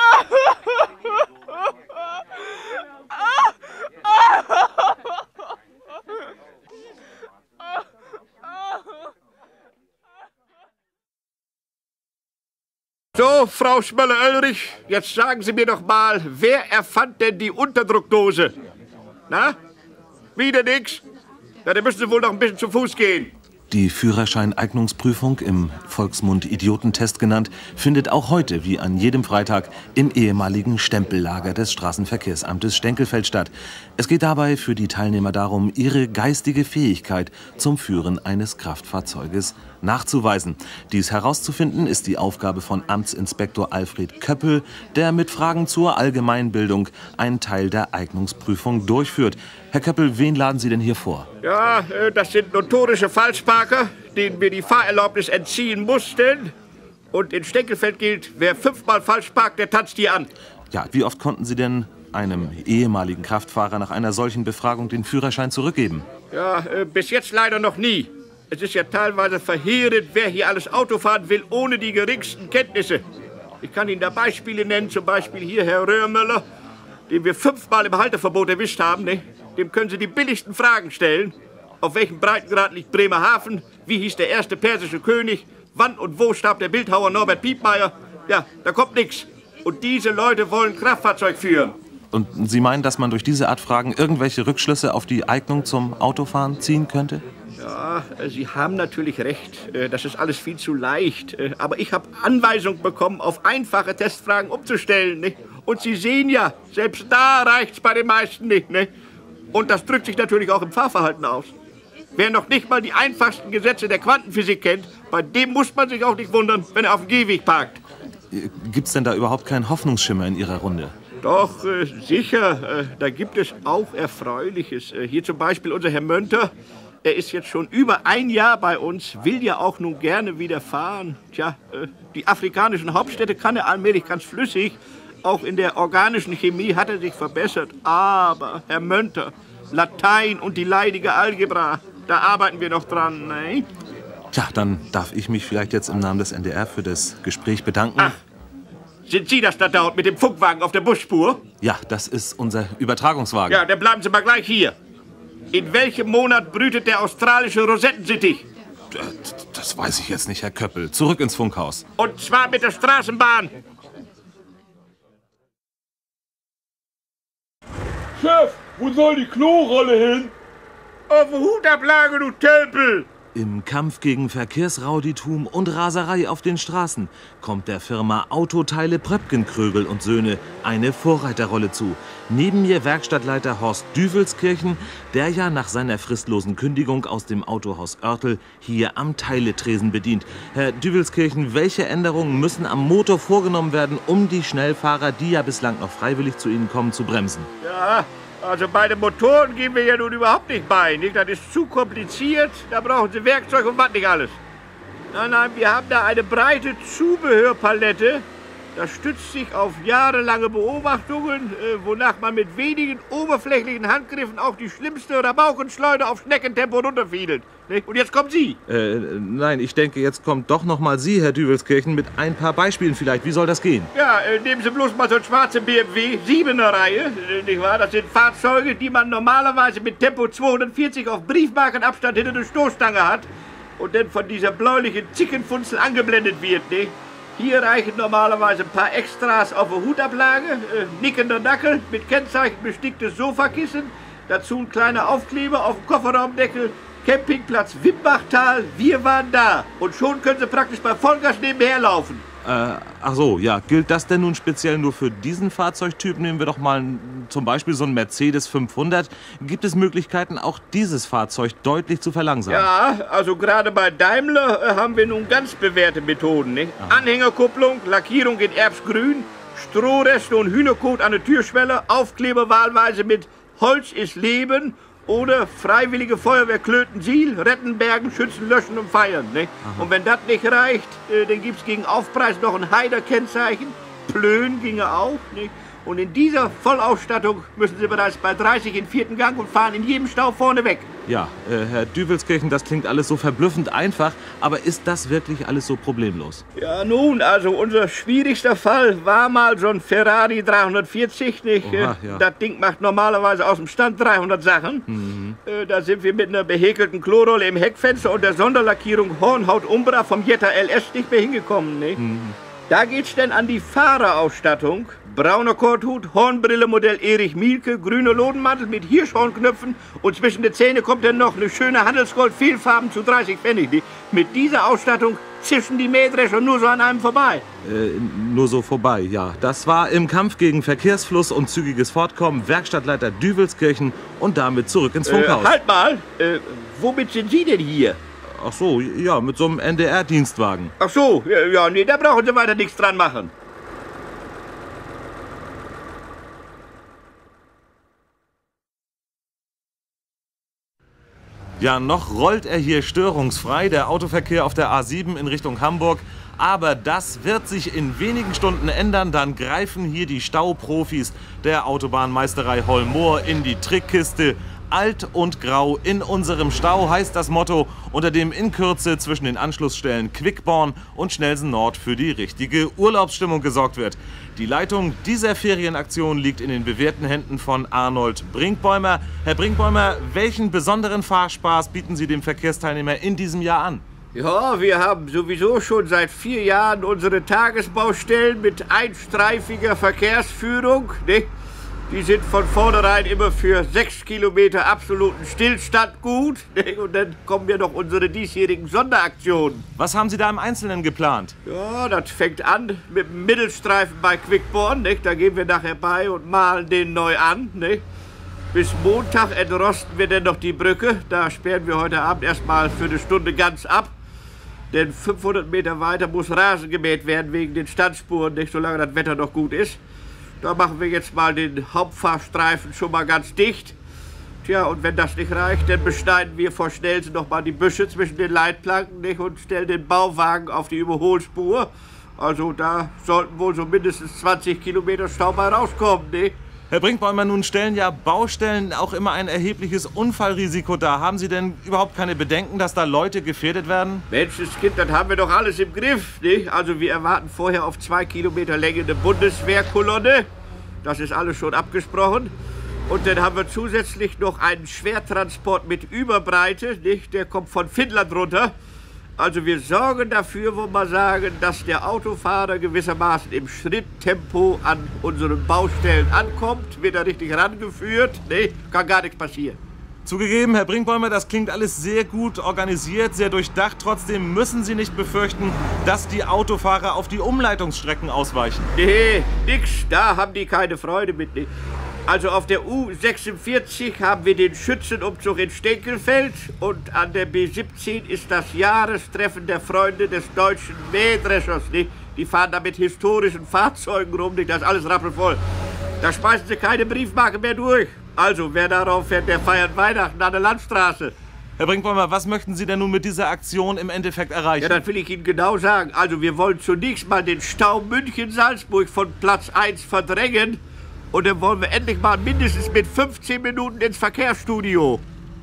So, Frau Schmöller-Oelrich, jetzt sagen Sie mir doch mal, wer erfand denn die Unterdruckdose? Na? Wieder nix? Ja, dann müssen Sie wohl noch ein bisschen zu Fuß gehen. Die Führerscheineignungsprüfung, im Volksmund Idiotentest genannt, findet auch heute, wie an jedem Freitag, im ehemaligen Stempellager des Straßenverkehrsamtes Stenkelfeld statt. Es geht dabei für die Teilnehmer darum, ihre geistige Fähigkeit zum Führen eines Kraftfahrzeuges nachzuweisen. Dies herauszufinden ist die Aufgabe von Amtsinspektor Alfred Köppel, der mit Fragen zur Allgemeinbildung einen Teil der Eignungsprüfung durchführt. Herr Köppel, wen laden Sie denn hier vor? Ja, das sind notorische Falschparker, denen wir die Fahrerlaubnis entziehen mussten. Und in Stenkelfeld gilt, wer fünfmal falsch parkt, der tanzt hier an. Ja, wie oft konnten Sie denn einem ehemaligen Kraftfahrer nach einer solchen Befragung den Führerschein zurückgeben? Ja, bis jetzt leider noch nie. Es ist ja teilweise verheerend, wer hier alles Auto fahren will, ohne die geringsten Kenntnisse. Ich kann Ihnen da Beispiele nennen, zum Beispiel hier Herr Röhrmöller, den wir fünfmal im Halteverbot erwischt haben. Ne? Dem können Sie die billigsten Fragen stellen. Auf welchem Breitengrad liegt Bremerhaven? Wie hieß der erste persische König? Wann und wo starb der Bildhauer Norbert Piepmeier? Ja, da kommt nichts. Und diese Leute wollen Kraftfahrzeug führen. Und Sie meinen, dass man durch diese Art Fragen irgendwelche Rückschlüsse auf die Eignung zum Autofahren ziehen könnte? Ja, Sie haben natürlich recht. Das ist alles viel zu leicht. Aber ich habe Anweisung bekommen, auf einfache Testfragen umzustellen. Nicht? Und Sie sehen ja, selbst da reicht's bei den meisten nicht. Nicht? Und das drückt sich natürlich auch im Fahrverhalten aus. Wer noch nicht mal die einfachsten Gesetze der Quantenphysik kennt, bei dem muss man sich auch nicht wundern, wenn er auf dem Gehweg parkt. Gibt's denn da überhaupt keinen Hoffnungsschimmer in Ihrer Runde? Doch, äh, sicher. Äh, da gibt es auch Erfreuliches. Äh, hier zum Beispiel unser Herr Mönter. Er ist jetzt schon über ein Jahr bei uns, will ja auch nun gerne wieder fahren. Tja, äh, die afrikanischen Hauptstädte kann er allmählich ganz flüssig. Auch in der organischen Chemie hat er sich verbessert. Aber, Herr Mönter, Latein und die leidige Algebra, da arbeiten wir noch dran, ne? Tja, dann darf ich mich vielleicht jetzt im Namen des N D R für das Gespräch bedanken. Ach, sind Sie das da dort mit dem Funkwagen auf der Busspur? Ja, das ist unser Übertragungswagen. Ja, dann bleiben Sie mal gleich hier. In welchem Monat brütet der australische Rosettensittich? Das weiß ich jetzt nicht, Herr Köppel. Zurück ins Funkhaus. Und zwar mit der Straßenbahn. Chef, wo soll die Klorolle hin? Auf die Hutablage, du Tölpel! Im Kampf gegen Verkehrsrauditum und Raserei auf den Straßen kommt der Firma Autoteile Pröpken-Krögel und Söhne eine Vorreiterrolle zu. Neben mir Werkstattleiter Horst Düvelskirchen, der ja nach seiner fristlosen Kündigung aus dem Autohaus Oertel hier am Teiletresen bedient. Herr Düvelskirchen, welche Änderungen müssen am Motor vorgenommen werden, um die Schnellfahrer, die ja bislang noch freiwillig zu Ihnen kommen, zu bremsen? Ja, also bei den Motoren gehen wir ja nun überhaupt nicht bei. Nicht? Das ist zu kompliziert, da brauchen Sie Werkzeug und was nicht alles. Nein, nein, wir haben da eine breite Zubehörpalette. Das stützt sich auf jahrelange Beobachtungen, äh, wonach man mit wenigen oberflächlichen Handgriffen auch die schlimmste Rabaukenschleuder auf Schneckentempo runterfiedelt. Nicht? Und jetzt kommen Sie. Äh, nein, ich denke, jetzt kommt doch noch mal Sie, Herr Düvelskirchen, mit ein paar Beispielen vielleicht. Wie soll das gehen? Ja, äh, nehmen Sie bloß mal so einen schwarzen B M W, siebener Reihe, äh, nicht wahr? Das sind Fahrzeuge, die man normalerweise mit Tempo zweihundertvierzig auf Briefmarkenabstand hinter der Stoßstange hat und dann von dieser bläulichen Zickenfunzel angeblendet wird, nicht? Hier reichen normalerweise ein paar Extras auf der Hutablage, äh, nickender Dackel mit Kennzeichen besticktes Sofakissen, dazu ein kleiner Aufkleber auf dem Kofferraumdeckel, Campingplatz Wimbachtal, wir waren da. Und schon können Sie praktisch bei Vollgas nebenher laufen. Äh, ach so, ja. Gilt das denn nun speziell nur für diesen Fahrzeugtyp? Nehmen wir doch mal n- zum Beispiel so einen Mercedes fünfhundert. Gibt es Möglichkeiten, auch dieses Fahrzeug deutlich zu verlangsamen? Ja, also gerade bei Daimler äh, haben wir nun ganz bewährte Methoden. Nicht? Anhängerkupplung, Lackierung in Erbsgrün, Strohreste und Hühnerkot an der Türschwelle, Aufkleber wahlweise mit Holz ist Leben oder Freiwillige Feuerwehr Klöten-Siel, retten, bergen, schützen, löschen und feiern. Nicht? Und wenn das nicht reicht, äh, dann gibt es gegen Aufpreis noch ein Heider-Kennzeichen. Plön ginge auch. Nicht? Und in dieser Vollausstattung müssen Sie bereits bei dreißig in vierten Gang und fahren in jedem Stau vorne weg. Ja, äh, Herr Düvelskirchen, das klingt alles so verblüffend einfach, aber ist das wirklich alles so problemlos? Ja, nun, also unser schwierigster Fall war mal so ein Ferrari dreihundertvierzig, nicht? Oha, ja. Das Ding macht normalerweise aus dem Stand dreihundert Sachen. Mhm. Äh, da sind wir mit einer behäkelten Klorolle im Heckfenster und der Sonderlackierung Hornhaut Umbra vom Jetta L S nicht mehr hingekommen, nicht? Mhm. Da geht's denn an die Fahrerausstattung. Brauner Korthut, Hornbrille Modell Erich Mielke, grüner Lodenmantel mit Hirschhornknöpfen und zwischen den Zähnen kommt dann noch eine schöne Handelsgold Fehlfarben zu dreißig Pfennig. Mit dieser Ausstattung zischen die Mähdrescher nur so an einem vorbei. Äh, nur so vorbei, ja. Das war im Kampf gegen Verkehrsfluss und zügiges Fortkommen Werkstattleiter Düvelskirchen und damit zurück ins Funkhaus. Äh, halt mal, äh, womit sind Sie denn hier? Ach so, ja, mit so einem N D R-Dienstwagen. Ach so, ja, ja, nee, da brauchen Sie weiter nichts dran machen. Ja, noch rollt er hier störungsfrei, der Autoverkehr auf der A sieben in Richtung Hamburg. Aber das wird sich in wenigen Stunden ändern. Dann greifen hier die Stauprofis der Autobahnmeisterei Hollmoor in die Trickkiste. Alt und grau in unserem Stau heißt das Motto, unter dem in Kürze zwischen den Anschlussstellen Quickborn und Schnellsen Nord für die richtige Urlaubsstimmung gesorgt wird. Die Leitung dieser Ferienaktion liegt in den bewährten Händen von Arnold Brinkbäumer. Herr Brinkbäumer, welchen besonderen Fahrspaß bieten Sie dem Verkehrsteilnehmer in diesem Jahr an? Ja, wir haben sowieso schon seit vier Jahren unsere Tagesbaustellen mit einstreifiger Verkehrsführung. Ne? die sind von vornherein immer für sechs Kilometer absoluten Stillstand gut. Und dann kommen ja noch unsere diesjährigen Sonderaktionen. Was haben Sie da im Einzelnen geplant? Ja, das fängt an mit dem Mittelstreifen bei Quickborn. Nicht? Da gehen wir nachher bei und malen den neu an. Nicht? Bis Montag entrosten wir dann noch die Brücke. Da sperren wir heute Abend erstmal für eine Stunde ganz ab. Denn fünfhundert Meter weiter muss Rasen gemäht werden wegen den Standspuren, nicht, solange das Wetter noch gut ist. Da machen wir jetzt mal den Hauptfahrstreifen schon mal ganz dicht. Tja, und wenn das nicht reicht, dann beschneiden wir vor Schnellsen noch mal die Büsche zwischen den Leitplanken, nicht, und stellen den Bauwagen auf die Überholspur. Also da sollten wohl so mindestens zwanzig Kilometer Stau bei rauskommen, nicht? Herr Brinkbäumer, nun stellen ja Baustellen auch immer ein erhebliches Unfallrisiko dar. Haben Sie denn überhaupt keine Bedenken, dass da Leute gefährdet werden? Menschenskind, das haben wir doch alles im Griff, nicht? Also wir erwarten vorher auf zwei Kilometer Länge eine Bundeswehrkolonne. Das ist alles schon abgesprochen. Und dann haben wir zusätzlich noch einen Schwertransport mit Überbreite, nicht? Der kommt von Finnland runter. Also wir sorgen dafür, wo wir sagen, dass der Autofahrer gewissermaßen im Schritttempo an unseren Baustellen ankommt, wird er richtig rangeführt. Nee, kann gar nichts passieren. Zugegeben, Herr Brinkbäumer, das klingt alles sehr gut organisiert, sehr durchdacht. Trotzdem müssen Sie nicht befürchten, dass die Autofahrer auf die Umleitungsstrecken ausweichen. Nee, nix, da haben die keine Freude mit. Nee. Also auf der U sechsundvierzig haben wir den Schützenumzug in Stenkelfeld und an der B siebzehn ist das Jahrestreffen der Freunde des deutschen Mähdreschers. Nicht? Die fahren da mit historischen Fahrzeugen rum, nicht? Das ist alles rappelvoll. Da schmeißen sie keine Briefmarke mehr durch. Also, wer darauf fährt, der feiert Weihnachten an der Landstraße. Herr Brinkbäumer, was möchten Sie denn nun mit dieser Aktion im Endeffekt erreichen? Ja, das will ich Ihnen genau sagen. Also, wir wollen zunächst mal den Stau München-Salzburg von Platz eins verdrängen. Und dann wollen wir endlich mal mindestens mit fünfzehn Minuten ins Verkehrsstudio.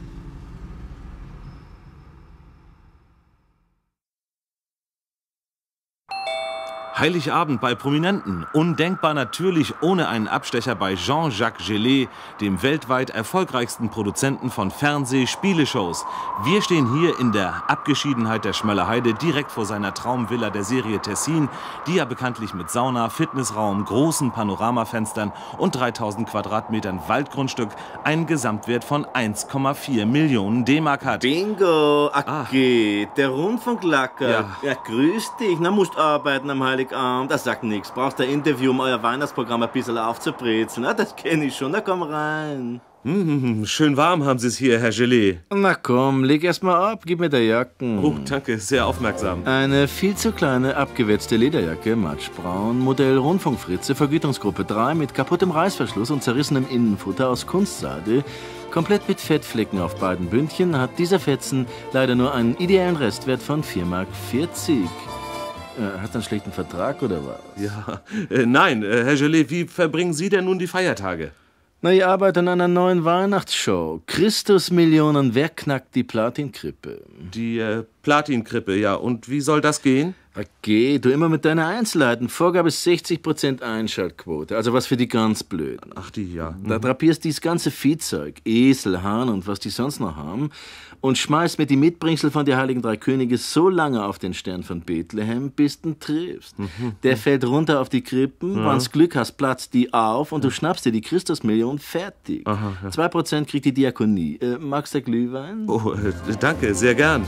Heiligabend bei Prominenten. Undenkbar natürlich ohne einen Abstecher bei Jean-Jacques Gelé, dem weltweit erfolgreichsten Produzenten von Fernseh-Spieleshows. Wir stehen hier in der Abgeschiedenheit der Schmöllerheide direkt vor seiner Traumvilla der Serie Tessin, die ja bekanntlich mit Sauna, Fitnessraum, großen Panoramafenstern und dreitausend Quadratmetern Waldgrundstück einen Gesamtwert von eins Komma vier Millionen D-Mark hat. Bingo, ach Ah. geht, der Rundfunklacker. Ja. Ja, grüß dich, na musst arbeiten am Heiligabend. Das sagt nichts. Brauchst ein Interview, um euer Weihnachtsprogramm ein bisschen aufzubrezeln. Na, das kenne ich schon, na komm rein. Hm, schön warm haben Sie es hier, Herr Gelé. Na komm, leg erst mal ab, gib mir der Jacken. Oh, danke, sehr aufmerksam. Eine viel zu kleine, abgewetzte Lederjacke, matschbraun, Modell Rundfunkfritze, Vergütungsgruppe drei mit kaputtem Reißverschluss und zerrissenem Innenfutter aus Kunstseide, komplett mit Fettflecken auf beiden Bündchen, hat dieser Fetzen leider nur einen ideellen Restwert von vier Mark vierzig. Äh, hat er einen schlechten Vertrag oder was? Ja, äh, nein, äh, Herr Gelé, wie verbringen Sie denn nun die Feiertage? Na, ich arbeite an einer neuen Weihnachtsshow. Christusmillionen, wer knackt die Platinkrippe? Die äh, Platinkrippe, ja. Und wie soll das gehen? Okay, du immer mit deiner Einzelheiten. Vorgabe ist sechzig Prozent Einschaltquote. Also was für die ganz Blöden. Ach, die, ja. Da drapierst dieses ganze Viehzeug, Esel, Hahn und was die sonst noch haben, und schmeißt mit die Mitbringsel von der Heiligen Drei Könige so lange auf den Stern von Bethlehem, bis du ihn triffst. Mhm. Der fällt runter auf die Krippen, ja. Wenn's Glück hast, platzt die auf und du schnappst dir die Christusmillion fertig. Aha, ja. Zwei Prozent kriegt die Diakonie. Äh, magst du Glühwein? Oh, äh, danke, sehr gern.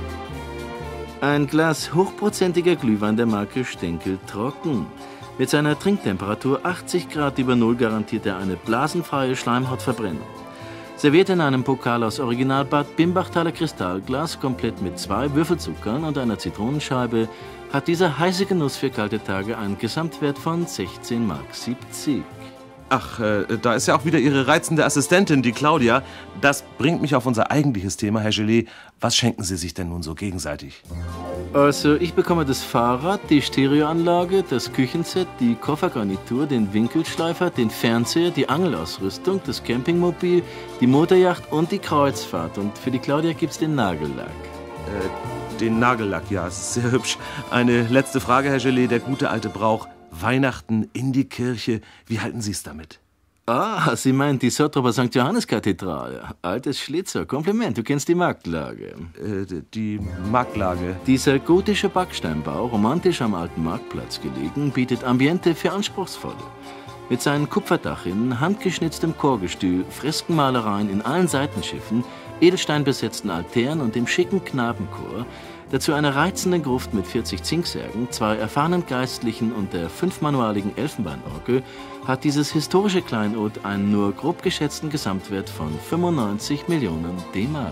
Ein Glas hochprozentiger Glühwein der Marke Stenkel Trocken. Mit seiner Trinktemperatur achtzig Grad über Null garantiert er eine blasenfreie Schleimhautverbrennung. Serviert in einem Pokal aus Original Bad Bimbachtaler Kristallglas, komplett mit zwei Würfelzuckern und einer Zitronenscheibe, hat dieser heiße Genuss für kalte Tage einen Gesamtwert von sechzehn Mark siebzig. Ach, äh, da ist ja auch wieder Ihre reizende Assistentin, die Claudia. Das bringt mich auf unser eigentliches Thema, Herr Gelé. Was schenken Sie sich denn nun so gegenseitig? Also, ich bekomme das Fahrrad, die Stereoanlage, das Küchenset, die Koffergarnitur, den Winkelschleifer, den Fernseher, die Angelausrüstung, das Campingmobil, die Motorjacht und die Kreuzfahrt. Und für die Claudia gibt's den Nagellack. Äh, den Nagellack, ja, sehr hübsch. Eine letzte Frage, Herr Gelé. Der gute alte Brauch. Weihnachten in die Kirche. Wie halten Sie es damit? Ah, Sie meint die Sottroper Sankt Johannes-Kathedrale. Altes Schlitzer. Kompliment, du kennst die Marktlage. Äh, die Marktlage. Dieser gotische Backsteinbau, romantisch am alten Marktplatz gelegen, bietet Ambiente für Anspruchsvolle. Mit seinen Kupferdachinnen, handgeschnitztem Chorgestühl, Freskenmalereien in allen Seitenschiffen, edelsteinbesetzten Altären und dem schicken Knabenchor, dazu einer reizenden Gruft mit vierzig Zinksärgen, zwei erfahrenen Geistlichen und der fünfmanualigen Elfenbeinorgel, hat dieses historische Kleinod einen nur grob geschätzten Gesamtwert von fünfundneunzig Millionen D-Mark.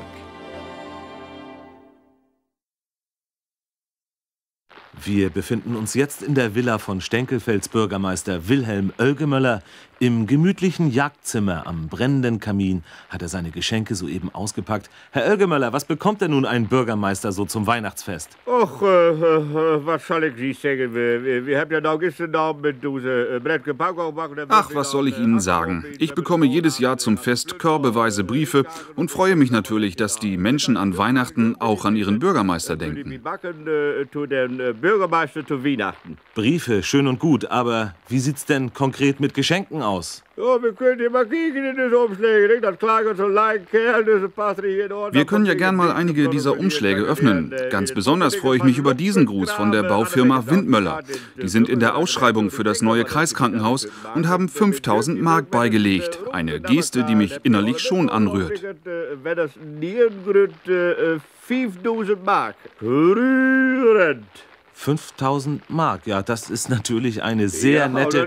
Wir befinden uns jetzt in der Villa von Stenkelfelds Bürgermeister Wilhelm Oelgemöller. Im gemütlichen Jagdzimmer am brennenden Kamin hat er seine Geschenke soeben ausgepackt. Herr Oelgemöller, was bekommt denn nun ein Bürgermeister so zum Weihnachtsfest? Och, äh, äh, was soll ich Sie sagen? Wir, wir, wir haben ja noch gestern Abend mit diese Brett gepackt. Ach, was soll ich Ihnen sagen? Ich bekomme jedes Jahr zum Fest körbeweise Briefe und freue mich natürlich, dass die Menschen an Weihnachten auch an ihren Bürgermeister denken. Wir backen äh, zu den äh, Bürgermeister zu Weihnachten. Briefe, schön und gut, aber wie sieht's denn konkret mit Geschenken aus? Ja, wir können ja mal kicken in diese Umschläge, das kleine so leid Kerl, das passt hier in Ordnung. Wir können ja gern mal einige dieser Umschläge öffnen. Ganz besonders freue ich mich über diesen Gruß von der Baufirma Windmöller. Die sind in der Ausschreibung für das neue Kreiskrankenhaus und haben fünftausend Mark beigelegt. Eine Geste, die mich innerlich schon anrührt. Wenn das Nierengrund fünftausend Mark. Rührend. fünftausend Mark, ja, das ist natürlich eine sehr nette...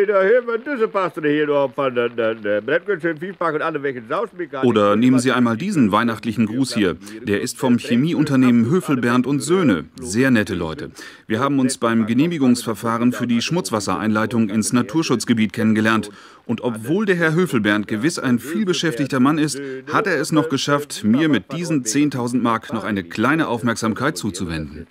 Oder nehmen Sie einmal diesen weihnachtlichen Gruß hier. Der ist vom Chemieunternehmen Höfelbernd und Söhne. Sehr nette Leute. Wir haben uns beim Genehmigungsverfahren für die Schmutzwassereinleitung ins Naturschutzgebiet kennengelernt. Und obwohl der Herr Höfelbernd gewiss ein vielbeschäftigter Mann ist, hat er es noch geschafft, mir mit diesen zehntausend Mark noch eine kleine Aufmerksamkeit zuzuwenden.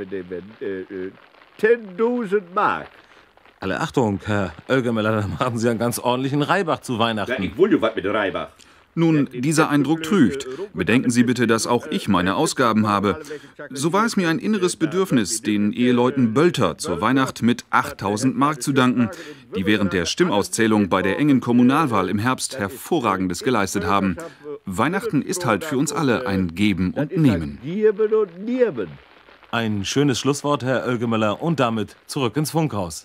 zehntausend Mark. Alle Achtung, Herr Oelgemöller, da machen Sie einen ganz ordentlichen Reibach zu Weihnachten. Ja, ich will ja was mit Reibach. Nun, dieser Eindruck trügt. Bedenken Sie bitte, dass auch ich meine Ausgaben habe. So war es mir ein inneres Bedürfnis, den Eheleuten Bölter zur Weihnacht mit achttausend Mark zu danken, die während der Stimmauszählung bei der engen Kommunalwahl im Herbst Hervorragendes geleistet haben. Weihnachten ist halt für uns alle ein Geben und Nehmen. Ein schönes Schlusswort, Herr Oelgemöller, und damit zurück ins Funkhaus.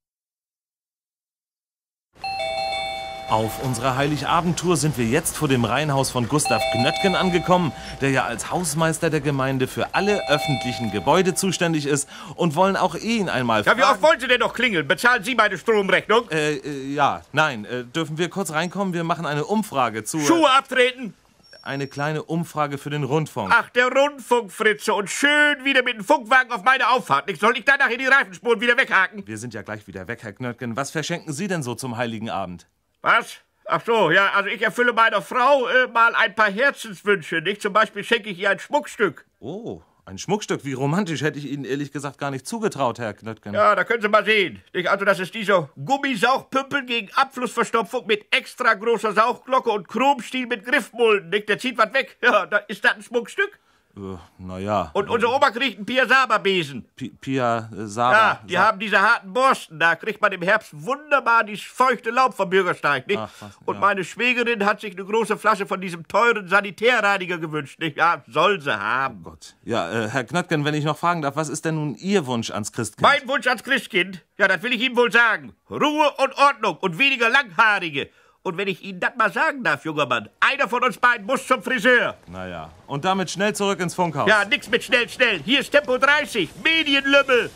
Auf unserer Heiligabendtour sind wir jetzt vor dem Reihenhaus von Gustav Knöttgen angekommen, der ja als Hausmeister der Gemeinde für alle öffentlichen Gebäude zuständig ist, und wollen auch ihn einmal fragen... Ja, wie oft wollen Sie denn noch klingeln? Bezahlen Sie meine Stromrechnung? Äh, äh, ja, nein, äh, dürfen wir kurz reinkommen? Wir machen eine Umfrage zu... Schuhe abtreten! Eine kleine Umfrage für den Rundfunk. Ach, der Rundfunk, Fritze, und schön wieder mit dem Funkwagen auf meine Auffahrt. Nicht, soll ich danach in die Reifenspuren wieder weghaken? Wir sind ja gleich wieder weg, Herr Knöttgen. Was verschenken Sie denn so zum Heiligen Abend? Was? Ach so, ja, also ich erfülle meiner Frau äh, mal ein paar Herzenswünsche, nicht? Zum Beispiel schenke ich ihr ein Schmuckstück. Oh, ein Schmuckstück. Wie romantisch, hätte ich Ihnen ehrlich gesagt gar nicht zugetraut, Herr Knöttgen. Ja, da können Sie mal sehen. Nicht? Also das ist dieser Gummisauchpümpel gegen Abflussverstopfung mit extra großer Sauchglocke und Chromstiel mit Griffmulden, nicht? Der zieht was weg. Ja, da ist das ein Schmuckstück. Äh, naja. Und unsere Oma kriegt einen Pia-Saba-Besen. Pia äh, Saba. Ja, die Sa haben diese harten Borsten. Da kriegt man im Herbst wunderbar die feuchte Laub vom Bürgersteig, nicht? Ach, was, und ja. meine Schwägerin hat sich eine große Flasche von diesem teuren Sanitärreiniger gewünscht, nicht? Ja, soll sie haben. Oh Gott. Ja, äh, Herr Knöttgen, wenn ich noch fragen darf, was ist denn nun Ihr Wunsch ans Christkind? Mein Wunsch ans Christkind? Ja, das will ich ihm wohl sagen. Ruhe und Ordnung und weniger Langhaarige. Und wenn ich Ihnen das mal sagen darf, junger Mann, einer von uns beiden muss zum Friseur. Naja, und damit schnell zurück ins Funkhaus. Ja, nix mit schnell, schnell. Hier ist Tempo dreißig, Medienlümmel.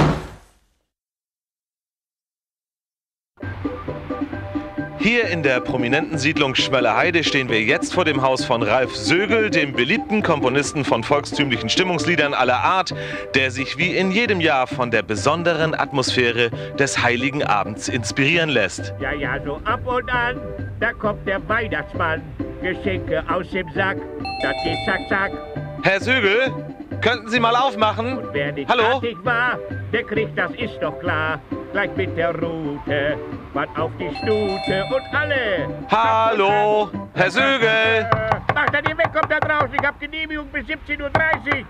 Hier in der prominenten Siedlung Schmöllerheide stehen wir jetzt vor dem Haus von Ralf Sögel, dem beliebten Komponisten von volkstümlichen Stimmungsliedern aller Art, der sich wie in jedem Jahr von der besonderen Atmosphäre des Heiligen Abends inspirieren lässt. Ja, ja, so ab und an, da kommt der Weihnachtsmann. Geschenke aus dem Sack, das geht zack, zack. Herr Sögel, könnten Sie mal aufmachen? Und wer nicht Hallo? artig war, der kriegt, das ist doch klar, gleich mit der Rute, was auf die Stute und alle. Hallo, Herr Sögel. Macht dann ihr weg, kommt da draußen, ich hab Genehmigung bis siebzehn Uhr dreißig.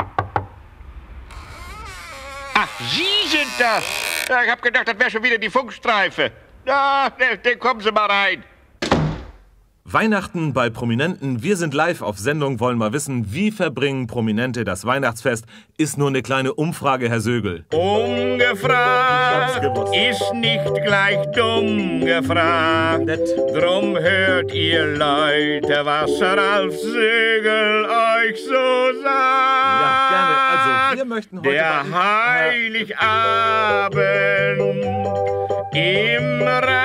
Ach, Sie sind das. Ja, ich hab gedacht, das wäre schon wieder die Funkstreife. Na, dann kommen Sie mal rein. Weihnachten bei Prominenten. Wir sind live auf Sendung, wollen mal wissen, wie verbringen Prominente das Weihnachtsfest? Ist nur eine kleine Umfrage, Herr Sögel. Ungefragt ist nicht gleich dumm gefragt. Drum hört ihr Leute, was Ralf Sögel euch so sagt. Ja, gerne. Also, wir möchten heute Der Heiligabend im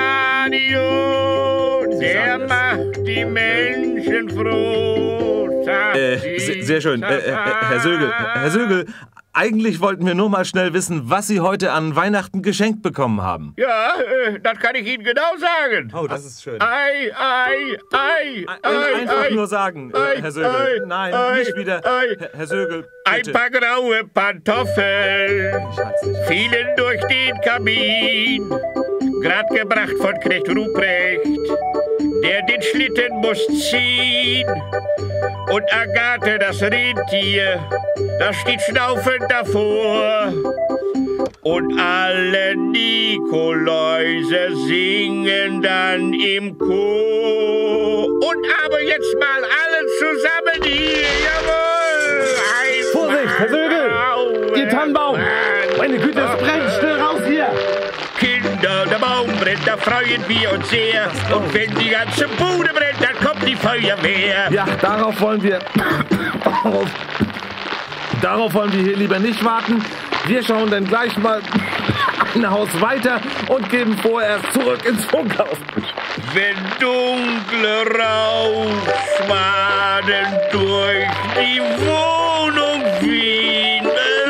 Radio, der macht die Menschen froh. Äh, sehr, sehr schön. Äh, äh, Herr Sögel, Herr Sögel, eigentlich wollten wir nur mal schnell wissen, was Sie heute an Weihnachten geschenkt bekommen haben. Ja, äh, das kann ich Ihnen genau sagen. Oh, das ist schön. Ei, ei, ei, ei, Einfach ei, nur sagen, ei, äh, Herr Sögel. ei, Nein, ei, nicht wieder. ei. Herr, Herr Sögel, Ein bitte. paar graue Pantoffeln Ich halt's nicht. fielen durch den Kamin, grad gebracht von Knecht Ruprecht, der den Schlitten muss ziehen. Und Agathe, das Rentier, das steht schnaufend davor. Und alle Nikoläuse singen dann im Chor. Und aber jetzt mal alle zusammen hier, jawohl! Ein Vorsicht, Herr Sögel! Ihr Tannenbaum! Meine Güte, es brennt! Schnell raus hier! Kinder, der Baum brennt, da freuen wir uns sehr. Und wenn die ganze Bude brennt, dann kommt die Feuerwehr. Ja, darauf wollen wir... darauf, darauf wollen wir hier lieber nicht warten. Wir schauen dann gleich mal ein Haus weiter und geben vorerst zurück ins Funkhaus. Wenn dunkle Rauchschwaden durch die Wohnung wehen,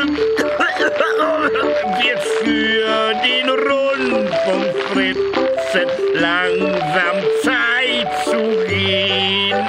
wird für den Rundfunkfritzen langsam Zeit zu gehen.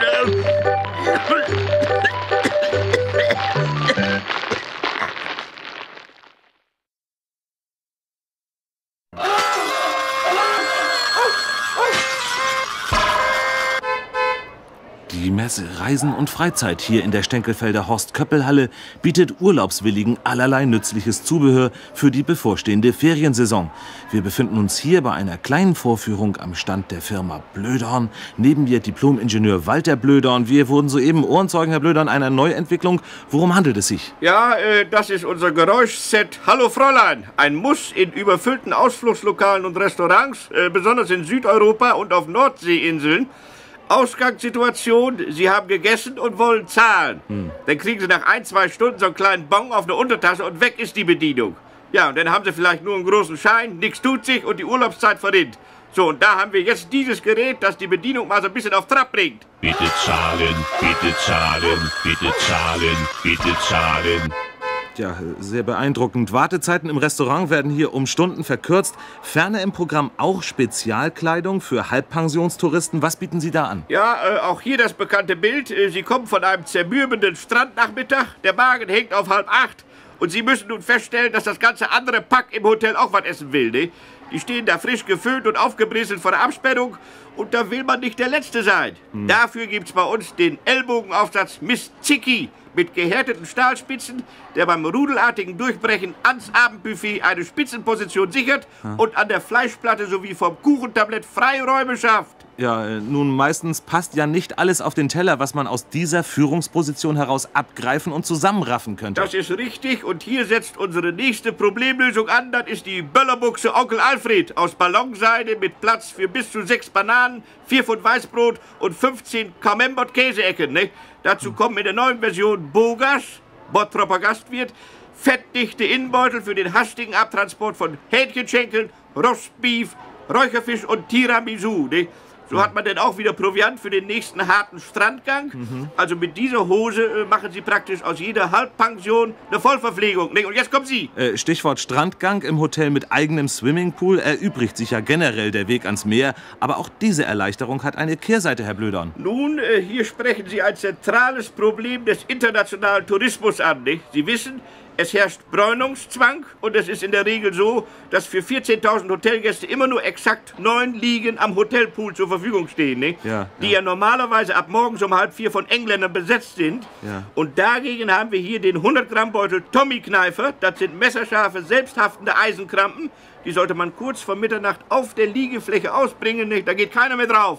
Die Messe Reisen und Freizeit hier in der Stenkelfelder Horst-Köppel-Halle bietet Urlaubswilligen allerlei nützliches Zubehör für die bevorstehende Feriensaison. Wir befinden uns hier bei einer kleinen Vorführung am Stand der Firma Blödorn. Neben mir Diplom-Ingenieur Walter Blödorn. Wir wurden soeben Ohrenzeugen, Herr Blödorn, einer Neuentwicklung. Worum handelt es sich? Ja, äh, das ist unser Geräuschset. Hallo Fräulein, ein Muss in überfüllten Ausflugslokalen und Restaurants, äh, besonders in Südeuropa und auf Nordseeinseln. Ausgangssituation, Sie haben gegessen und wollen zahlen. Hm. Dann kriegen Sie nach ein, zwei Stunden so einen kleinen Bon auf eine Untertasse und weg ist die Bedienung. Ja, und dann haben Sie vielleicht nur einen großen Schein, nichts tut sich und die Urlaubszeit verrinnt. So, und da haben wir jetzt dieses Gerät, das die Bedienung mal so ein bisschen auf Trab bringt. Bitte zahlen, bitte zahlen, bitte zahlen, bitte zahlen. Ja, sehr beeindruckend. Wartezeiten im Restaurant werden hier um Stunden verkürzt. Ferner im Programm auch Spezialkleidung für Halbpensionstouristen. Was bieten Sie da an? Ja, äh, auch hier das bekannte Bild. Äh, Sie kommen von einem zermürbenden Strandnachmittag. Der Magen hängt auf halb acht. Und Sie müssen nun feststellen, dass das ganze andere Pack im Hotel auch was essen will, ne? Die stehen da frisch gefüllt und aufgebrezelt vor der Absperrung. Und da will man nicht der Letzte sein. Hm. Dafür gibt's bei uns den Ellbogenaufsatz Miss Zicki mit gehärteten Stahlspitzen, der beim rudelartigen Durchbrechen ans Abendbuffet eine Spitzenposition sichert hm. und an der Fleischplatte sowie vom Kuchentablett Freiräume schafft. Ja, äh, nun meistens passt ja nicht alles auf den Teller, was man aus dieser Führungsposition heraus abgreifen und zusammenraffen könnte. Das ist richtig und hier setzt unsere nächste Problemlösung an. Das ist die Böllerbuchse Onkel Alfred aus Ballonseide mit Platz für bis zu sechs Bananen, vier Pfund Weißbrot und fünfzehn Camembert-Käseecken. Ne? Dazu hm. kommen in der neuen Version Bogas, Bottropper Gastwirt, fettdichte Innenbeutel für den hastigen Abtransport von Hähnchenschenkeln, Rostbeef, Räucherfisch und Tiramisu. Ne? So hat man dann auch wieder Proviant für den nächsten harten Strandgang. Mhm. Also mit dieser Hose äh, machen Sie praktisch aus jeder Halbpension eine Vollverpflegung. Nee, und jetzt kommen Sie. Äh, Stichwort Strandgang im Hotel mit eigenem Swimmingpool erübrigt sich ja generell der Weg ans Meer. Aber auch diese Erleichterung hat eine Kehrseite, Herr Blödorn. Nun, äh, hier sprechen Sie ein zentrales Problem des internationalen Tourismus an. Nicht? Sie wissen, es herrscht Bräunungszwang und es ist in der Regel so, dass für vierzehntausend Hotelgäste immer nur exakt neun Liegen am Hotelpool zur Verfügung stehen, ne? Ja, die ja. ja normalerweise ab morgens um halb vier von Engländern besetzt sind. Ja. Und dagegen haben wir hier den hundert Gramm Beutel Tommy Kneifer. Das sind messerscharfe, selbsthaftende Eisenkrampen. Die sollte man kurz vor Mitternacht auf der Liegefläche ausbringen, ne? Da geht keiner mehr drauf.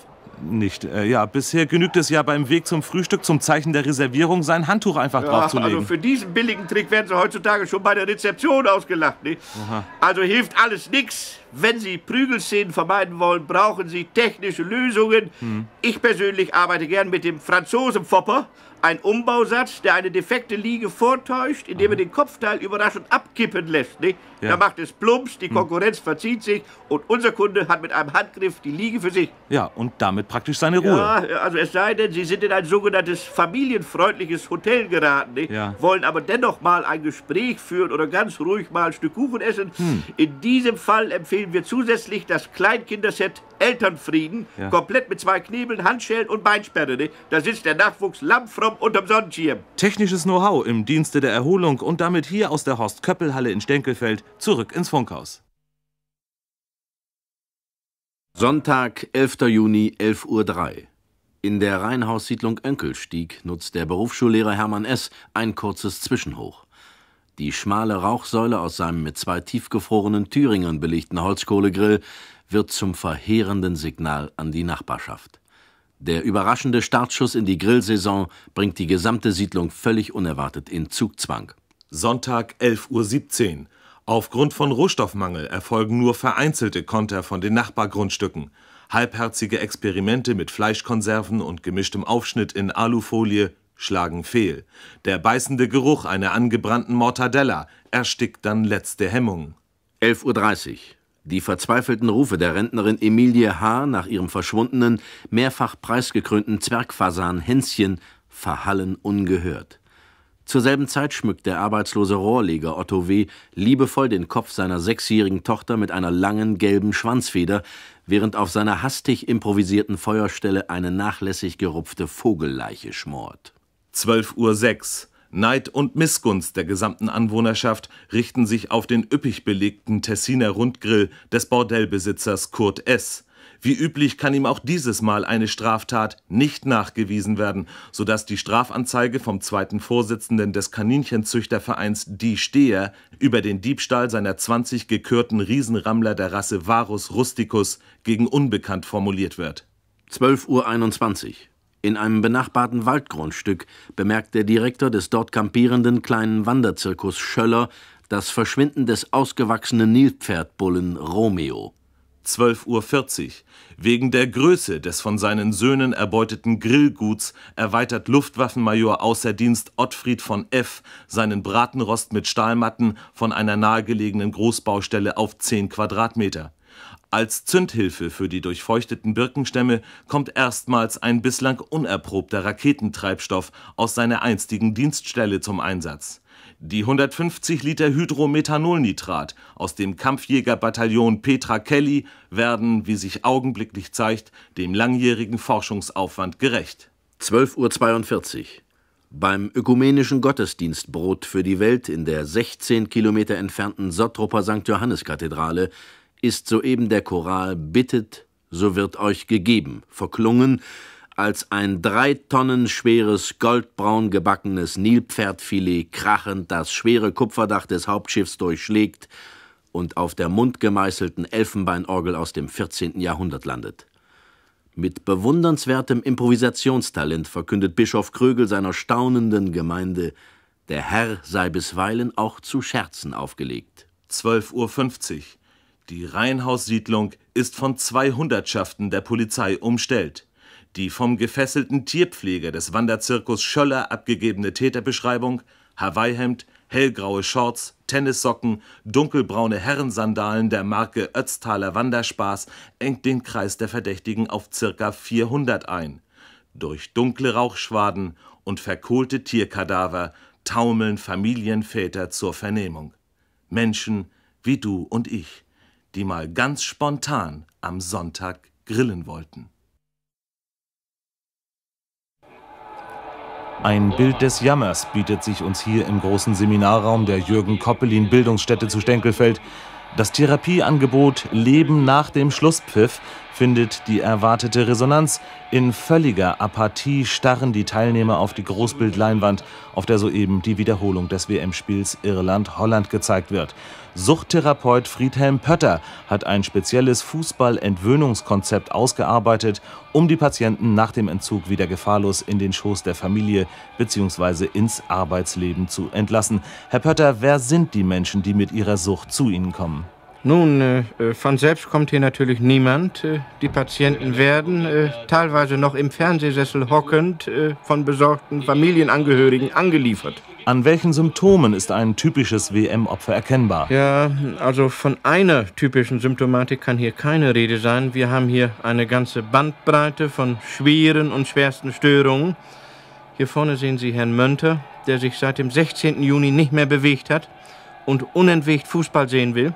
nicht. Äh, ja, bisher genügt es ja beim Weg zum Frühstück zum Zeichen der Reservierung, sein Handtuch einfach Ja, draufzulegen. also für diesen billigen Trick werden Sie heutzutage schon bei der Rezeption ausgelacht. Ne? Also hilft alles nichts. Wenn Sie Prügelszenen vermeiden wollen, brauchen Sie technische Lösungen. Hm. Ich persönlich arbeite gern mit dem Franzosenfopper. Ein Umbausatz, der eine defekte Liege vortäuscht, indem er den Kopfteil überraschend abkippen lässt. Ne? Ja. Da macht es plumps, die Konkurrenz hm. verzieht sich und unser Kunde hat mit einem Handgriff die Liege für sich. Ja, und damit praktisch seine Ruhe. Ja, also es sei denn, Sie sind in ein sogenanntes familienfreundliches Hotel geraten, ne? Ja. Wollen aber dennoch mal ein Gespräch führen oder ganz ruhig mal ein Stück Kuchen essen. Hm. In diesem Fall empfehlen wir zusätzlich das Kleinkinderset Elternfrieden, ja. komplett mit zwei Knebeln, Handschellen und Beinsperre. Ne? Da sitzt der Nachwuchs lammfromm unterm Sonnenschirm. Technisches Know-how im Dienste der Erholung und damit hier aus der Horst-Köppel-Halle in Stenkelfeld zurück ins Funkhaus. Sonntag, elfter Juni, elf Uhr drei. In der Reihenhaussiedlung Önkelstieg nutzt der Berufsschullehrer Hermann S. ein kurzes Zwischenhoch. Die schmale Rauchsäule aus seinem mit zwei tiefgefrorenen Thüringern belegten Holzkohlegrill wird zum verheerenden Signal an die Nachbarschaft. Der überraschende Startschuss in die Grillsaison bringt die gesamte Siedlung völlig unerwartet in Zugzwang. Sonntag, elf Uhr siebzehn. Aufgrund von Rohstoffmangel erfolgen nur vereinzelte Konter von den Nachbargrundstücken. Halbherzige Experimente mit Fleischkonserven und gemischtem Aufschnitt in Alufolie schlagen fehl. Der beißende Geruch einer angebrannten Mortadella erstickt dann letzte Hemmungen. elf Uhr dreißig. Die verzweifelten Rufe der Rentnerin Emilie H. nach ihrem verschwundenen, mehrfach preisgekrönten Zwergfasan Hänschen verhallen ungehört. Zur selben Zeit schmückt der arbeitslose Rohrleger Otto W. liebevoll den Kopf seiner sechsjährigen Tochter mit einer langen gelben Schwanzfeder, während auf seiner hastig improvisierten Feuerstelle eine nachlässig gerupfte Vogelleiche schmort. zwölf Uhr sechs. Neid und Missgunst der gesamten Anwohnerschaft richten sich auf den üppig belegten Tessiner Rundgrill des Bordellbesitzers Kurt S. Wie üblich kann ihm auch dieses Mal eine Straftat nicht nachgewiesen werden, sodass die Strafanzeige vom zweiten Vorsitzenden des Kaninchenzüchtervereins Die Steher über den Diebstahl seiner zwanzig gekürten Riesenrammler der Rasse Varus rusticus gegen unbekannt formuliert wird. zwölf Uhr einundzwanzig. In einem benachbarten Waldgrundstück bemerkt der Direktor des dort kampierenden kleinen Wanderzirkus Schöller das Verschwinden des ausgewachsenen Nilpferdbullen Romeo. zwölf Uhr vierzig. Wegen der Größe des von seinen Söhnen erbeuteten Grillguts erweitert Luftwaffenmajor außer Dienst Ottfried von F. seinen Bratenrost mit Stahlmatten von einer nahegelegenen Großbaustelle auf zehn Quadratmeter. Als Zündhilfe für die durchfeuchteten Birkenstämme kommt erstmals ein bislang unerprobter Raketentreibstoff aus seiner einstigen Dienststelle zum Einsatz. Die hundertfünfzig Liter Hydromethanolnitrat aus dem Kampfjägerbataillon Petra Kelly werden, wie sich augenblicklich zeigt, dem langjährigen Forschungsaufwand gerecht. zwölf Uhr zweiundvierzig. Beim ökumenischen Gottesdienstbrot für die Welt in der sechzehn Kilometer entfernten Sottroper Sankt Johannes-Kathedrale ist soeben der Choral »Bittet, so wird euch gegeben« verklungen, als ein drei Tonnen schweres, goldbraun gebackenes Nilpferdfilet krachend das schwere Kupferdach des Hauptschiffs durchschlägt und auf der mundgemeißelten Elfenbeinorgel aus dem vierzehnten Jahrhundert landet. Mit bewundernswertem Improvisationstalent verkündet Bischof Krögel seiner staunenden Gemeinde, der Herr sei bisweilen auch zu Scherzen aufgelegt. zwölf Uhr fünfzig. Die Reihenhaussiedlung ist von zwei Hundertschaften der Polizei umstellt. Die vom gefesselten Tierpfleger des Wanderzirkus Schöller abgegebene Täterbeschreibung, Hawaii-Hemd, hellgraue Shorts, Tennissocken, dunkelbraune Herrensandalen der Marke Ötztaler Wanderspaß engt den Kreis der Verdächtigen auf circa vierhundert ein. Durch dunkle Rauchschwaden und verkohlte Tierkadaver taumeln Familienväter zur Vernehmung. Menschen wie du und ich, die mal ganz spontan am Sonntag grillen wollten. Ein Bild des Jammers bietet sich uns hier im großen Seminarraum der Jürgen-Koppelin-Bildungsstätte zu Stenkelfeld. Das Therapieangebot Leben nach dem Schlusspfiff findet die erwartete Resonanz. In völliger Apathie starren die Teilnehmer auf die Großbildleinwand, auf der soeben die Wiederholung des W M-Spiels Irland-Holland gezeigt wird. Suchttherapeut Friedhelm Pötter hat ein spezielles Fußball-Entwöhnungskonzept ausgearbeitet, um die Patienten nach dem Entzug wieder gefahrlos in den Schoß der Familie bzw. ins Arbeitsleben zu entlassen. Herr Pötter, wer sind die Menschen, die mit ihrer Sucht zu Ihnen kommen? Nun, äh, von selbst kommt hier natürlich niemand. Äh, die Patienten werden, äh, teilweise noch im Fernsehsessel hockend, äh, von besorgten Familienangehörigen angeliefert. An welchen Symptomen ist ein typisches W M-Opfer erkennbar? Ja, also von einer typischen Symptomatik kann hier keine Rede sein. Wir haben hier eine ganze Bandbreite von schweren und schwersten Störungen. Hier vorne sehen Sie Herrn Mönter, der sich seit dem sechzehnten Juni nicht mehr bewegt hat und unentwegt Fußball sehen will.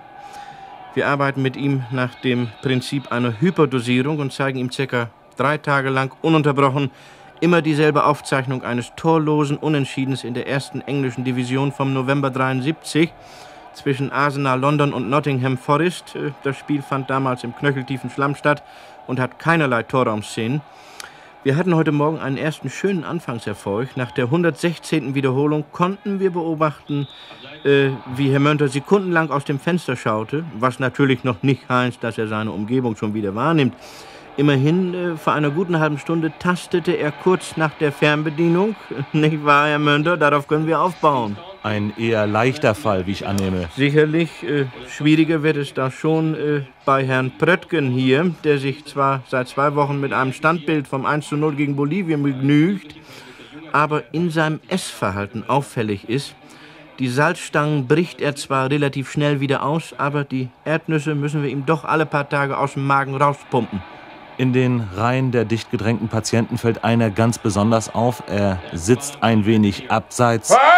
Wir arbeiten mit ihm nach dem Prinzip einer Hyperdosierung und zeigen ihm circa drei Tage lang ununterbrochen immer dieselbe Aufzeichnung eines torlosen Unentschiedens in der ersten englischen Division vom November dreiundsiebzig zwischen Arsenal London und Nottingham Forest. Das Spiel fand damals im knöcheltiefen Schlamm statt und hat keinerlei Torraumszenen. Wir hatten heute Morgen einen ersten schönen Anfangserfolg. Nach der hundertsechzehnten Wiederholung konnten wir beobachten, äh, wie Herr Mönter sekundenlang aus dem Fenster schaute, was natürlich noch nicht heißt, dass er seine Umgebung schon wieder wahrnimmt. Immerhin, äh, vor einer guten halben Stunde tastete er kurz nach der Fernbedienung. Nicht wahr, Herr Mönter? Darauf können wir aufbauen. Ein eher leichter Fall, wie ich annehme. Sicherlich. Äh, schwieriger wird es da schon äh, bei Herrn Pröttgen hier, der sich zwar seit zwei Wochen mit einem Standbild vom eins zu null gegen Bolivien begnügt, aber in seinem Essverhalten auffällig ist. Die Salzstangen bricht er zwar relativ schnell wieder aus, aber die Erdnüsse müssen wir ihm doch alle paar Tage aus dem Magen rauspumpen. In den Reihen der dicht gedrängten Patienten fällt einer ganz besonders auf. Er sitzt ein wenig abseits. Was?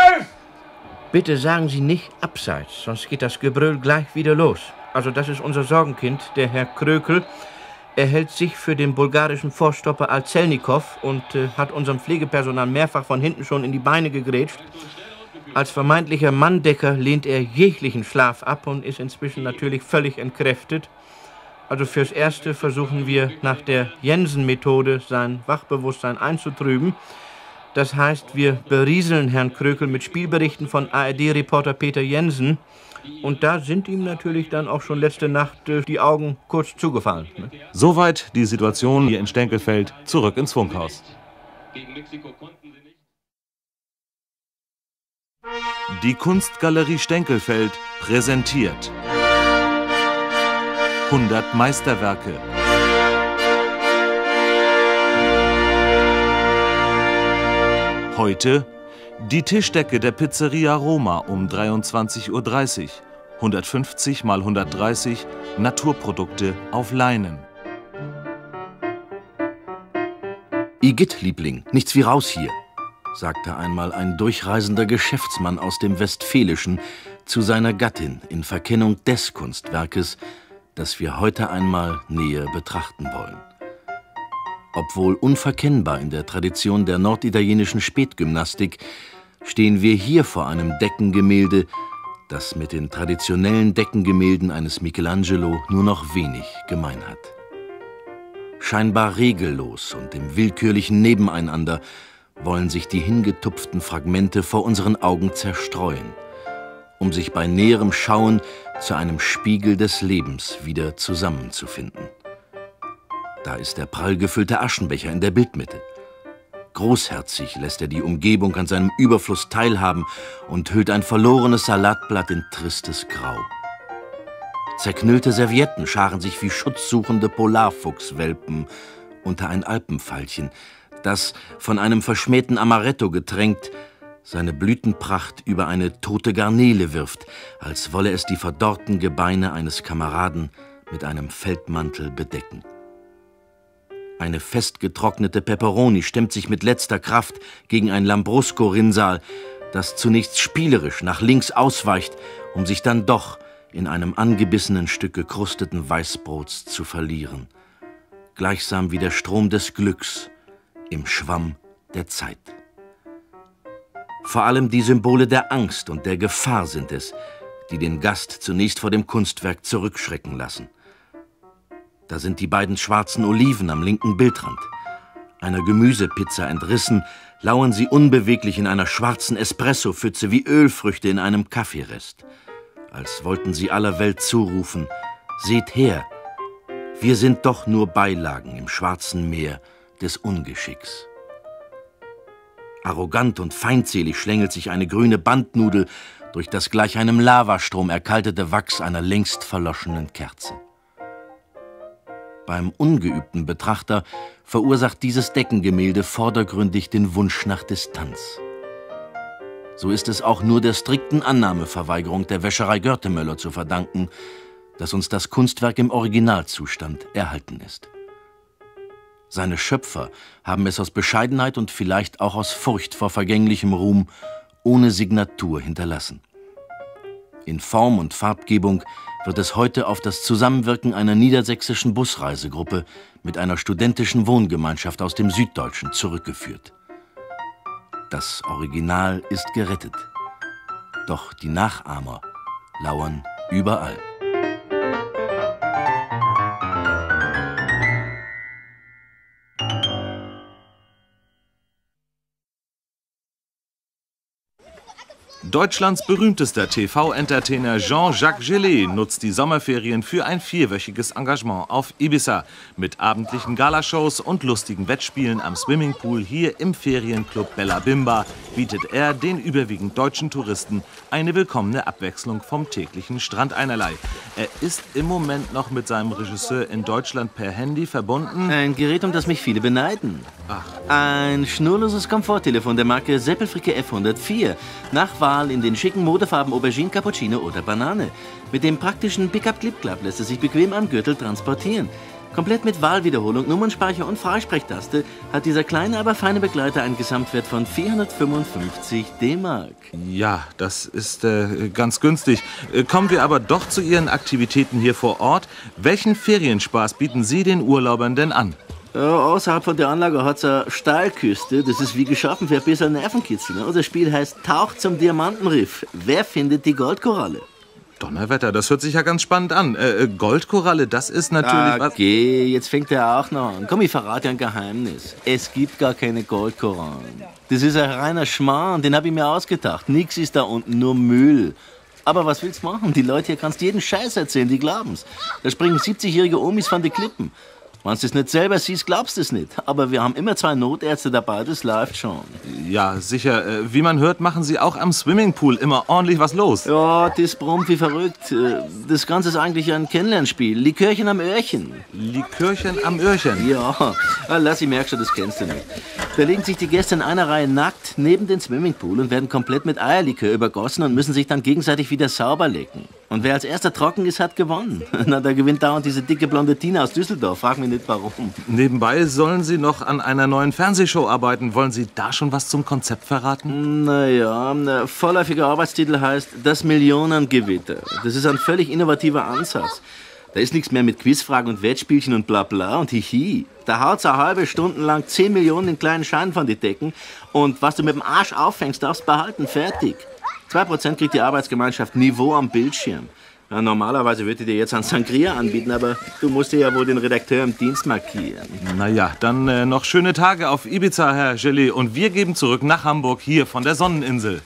Bitte sagen Sie nicht abseits, sonst geht das Gebrüll gleich wieder los. Also das ist unser Sorgenkind, der Herr Krökel. Er hält sich für den bulgarischen Vorstopper Alzelnikow und äh, hat unserem Pflegepersonal mehrfach von hinten schon in die Beine gegrätscht. Als vermeintlicher Manndecker lehnt er jeglichen Schlaf ab und ist inzwischen natürlich völlig entkräftet. Also fürs Erste versuchen wir nach der Jensen-Methode sein Wachbewusstsein einzutrüben. Das heißt, wir berieseln Herrn Krökel mit Spielberichten von A R D-Reporter Peter Jensen. Und da sind ihm natürlich dann auch schon letzte Nacht äh, die Augen kurz zugefallen. Ne? Soweit die Situation hier in Stenkelfeld. Zurück ins Funkhaus. Die Kunstgalerie Stenkelfeld präsentiert hundert Meisterwerke. Heute die Tischdecke der Pizzeria Roma um dreiundzwanzig Uhr dreißig. hundertfünfzig mal hundertdreißig Naturprodukte auf Leinen. Igitt, Liebling, nichts wie raus hier, sagte einmal ein durchreisender Geschäftsmann aus dem Westfälischen zu seiner Gattin in Verkennung des Kunstwerkes, das wir heute einmal näher betrachten wollen. Obwohl unverkennbar in der Tradition der norditalienischen Spätgymnastik, stehen wir hier vor einem Deckengemälde, das mit den traditionellen Deckengemälden eines Michelangelo nur noch wenig gemein hat. Scheinbar regellos und im willkürlichen Nebeneinander wollen sich die hingetupften Fragmente vor unseren Augen zerstreuen, um sich bei näherem Schauen zu einem Spiegel des Lebens wieder zusammenzufinden. Da ist der prall gefüllte Aschenbecher in der Bildmitte. Großherzig lässt er die Umgebung an seinem Überfluss teilhaben und hüllt ein verlorenes Salatblatt in tristes Grau. Zerknüllte Servietten scharen sich wie schutzsuchende Polarfuchswelpen unter ein Alpenveilchen, das, von einem verschmähten Amaretto getränkt, seine Blütenpracht über eine tote Garnele wirft, als wolle es die verdorrten Gebeine eines Kameraden mit einem Feldmantel bedecken. Eine festgetrocknete Peperoni stemmt sich mit letzter Kraft gegen ein Lambrusco-Rinnsal, das zunächst spielerisch nach links ausweicht, um sich dann doch in einem angebissenen Stück gekrusteten Weißbrots zu verlieren. Gleichsam wie der Strom des Glücks im Schwamm der Zeit. Vor allem die Symbole der Angst und der Gefahr sind es, die den Gast zunächst vor dem Kunstwerk zurückschrecken lassen. Da sind die beiden schwarzen Oliven am linken Bildrand. Einer Gemüsepizza entrissen, lauern sie unbeweglich in einer schwarzen Espressopfütze wie Ölfrüchte in einem Kaffeerest. Als wollten sie aller Welt zurufen: Seht her, wir sind doch nur Beilagen im schwarzen Meer des Ungeschicks. Arrogant und feindselig schlängelt sich eine grüne Bandnudel durch das gleich einem Lavastrom erkaltete Wachs einer längst verloschenen Kerze. Beim ungeübten Betrachter verursacht dieses Deckengemälde vordergründig den Wunsch nach Distanz. So ist es auch nur der strikten Annahmeverweigerung der Wäscherei Görtemöller zu verdanken, dass uns das Kunstwerk im Originalzustand erhalten ist. Seine Schöpfer haben es aus Bescheidenheit und vielleicht auch aus Furcht vor vergänglichem Ruhm ohne Signatur hinterlassen. In Form und Farbgebung wird es heute auf das Zusammenwirken einer niedersächsischen Busreisegruppe mit einer studentischen Wohngemeinschaft aus dem Süddeutschen zurückgeführt. Das Original ist gerettet, doch die Nachahmer lauern überall. Deutschlands berühmtester T V-Entertainer Jean-Jacques Gillet nutzt die Sommerferien für ein vierwöchiges Engagement auf Ibiza. Mit abendlichen Galashows und lustigen Wettspielen am Swimmingpool hier im Ferienclub Bella Bimba bietet er den überwiegend deutschen Touristen eine willkommene Abwechslung vom täglichen Strand einerlei. Er ist im Moment noch mit seinem Regisseur in Deutschland per Handy verbunden. Ein Gerät, um das mich viele beneiden. Ach. Ein schnurloses Komforttelefon der Marke Seppelfricke F hundertvier. Nach Wahl in den schicken Modefarben Aubergine, Cappuccino oder Banane. Mit dem praktischen Pickup-Clip-Clap lässt es sich bequem am Gürtel transportieren. Komplett mit Wahlwiederholung, Nummernspeicher und Freisprechtaste hat dieser kleine, aber feine Begleiter einen Gesamtwert von vierhundertfünfundfünfzig D-Mark. Ja, das ist äh, ganz günstig. Äh, kommen wir aber doch zu Ihren Aktivitäten hier vor Ort. Welchen Ferienspaß bieten Sie den Urlaubern denn an? Ja, außerhalb von der Anlage hat es eine Steilküste. Das ist wie geschaffen für ein bisschen Nervenkitzel. Ne? Das Spiel heißt Tauch zum Diamantenriff. Wer findet die Goldkoralle? Donnerwetter, das hört sich ja ganz spannend an. Äh, Goldkoralle, das ist natürlich... Okay, jetzt fängt er auch noch an. Komm, ich verrate dir ein Geheimnis. Es gibt gar keine Goldkorallen. Das ist ein reiner Schmarrn, den habe ich mir ausgedacht. Nix ist da unten, nur Müll. Aber was willst du machen? Die Leute hier kannst jeden Scheiß erzählen, die glauben's. Da springen siebzigjährige Omis von den Klippen. Wenn du es nicht selber siehst, glaubst du es nicht. Aber wir haben immer zwei Notärzte dabei, das läuft schon. Ja, sicher. Äh, Wie man hört, machen Sie auch am Swimmingpool immer ordentlich was los. Ja, das brummt wie verrückt. Das Ganze ist eigentlich ein Kennenlernspiel. Likörchen am Öhrchen. Likörchen am Öhrchen? Ja, lass, ich merk schon, das kennst du nicht. Da legen sich die Gäste in einer Reihe nackt neben den Swimmingpool und werden komplett mit Eierlikör übergossen und müssen sich dann gegenseitig wieder sauber lecken. Und wer als erster trocken ist, hat gewonnen. Na, da gewinnt dauernd diese dicke blonde Tina aus Düsseldorf. Frag mich nicht, warum. Nebenbei sollen Sie noch an einer neuen Fernsehshow arbeiten. Wollen Sie da schon was zum Konzept verraten? Naja, der vorläufige Arbeitstitel heißt Das Millionengewitter. Das ist ein völlig innovativer Ansatz. Da ist nichts mehr mit Quizfragen und Wettspielchen und bla bla und hihi. Da haut's eine halbe Stunde lang zehn Millionen in kleinen Scheinen von die Decken und was du mit dem Arsch auffängst, darfst behalten, fertig. zwei Prozent kriegt die Arbeitsgemeinschaft Niveau am Bildschirm. Ja, normalerweise würde ich dir jetzt ein Sangria anbieten, aber du musst dir ja wohl den Redakteur im Dienst markieren. Naja, dann äh, noch schöne Tage auf Ibiza, Herr Gillet. Und wir geben zurück nach Hamburg, hier von der Sonneninsel.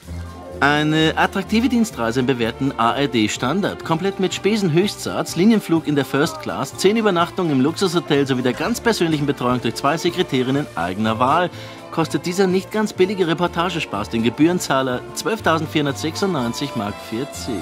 Eine attraktive Dienstreise im bewährten A R D-Standard. Komplett mit Spesenhöchstsatz, Linienflug in der First Class, zehn Übernachtungen im Luxushotel sowie der ganz persönlichen Betreuung durch zwei Sekretärinnen eigener Wahl. Kostet dieser nicht ganz billige Reportagespaß den Gebührenzahler zwölftausendvierhundertsechsundneunzig Mark vierzig.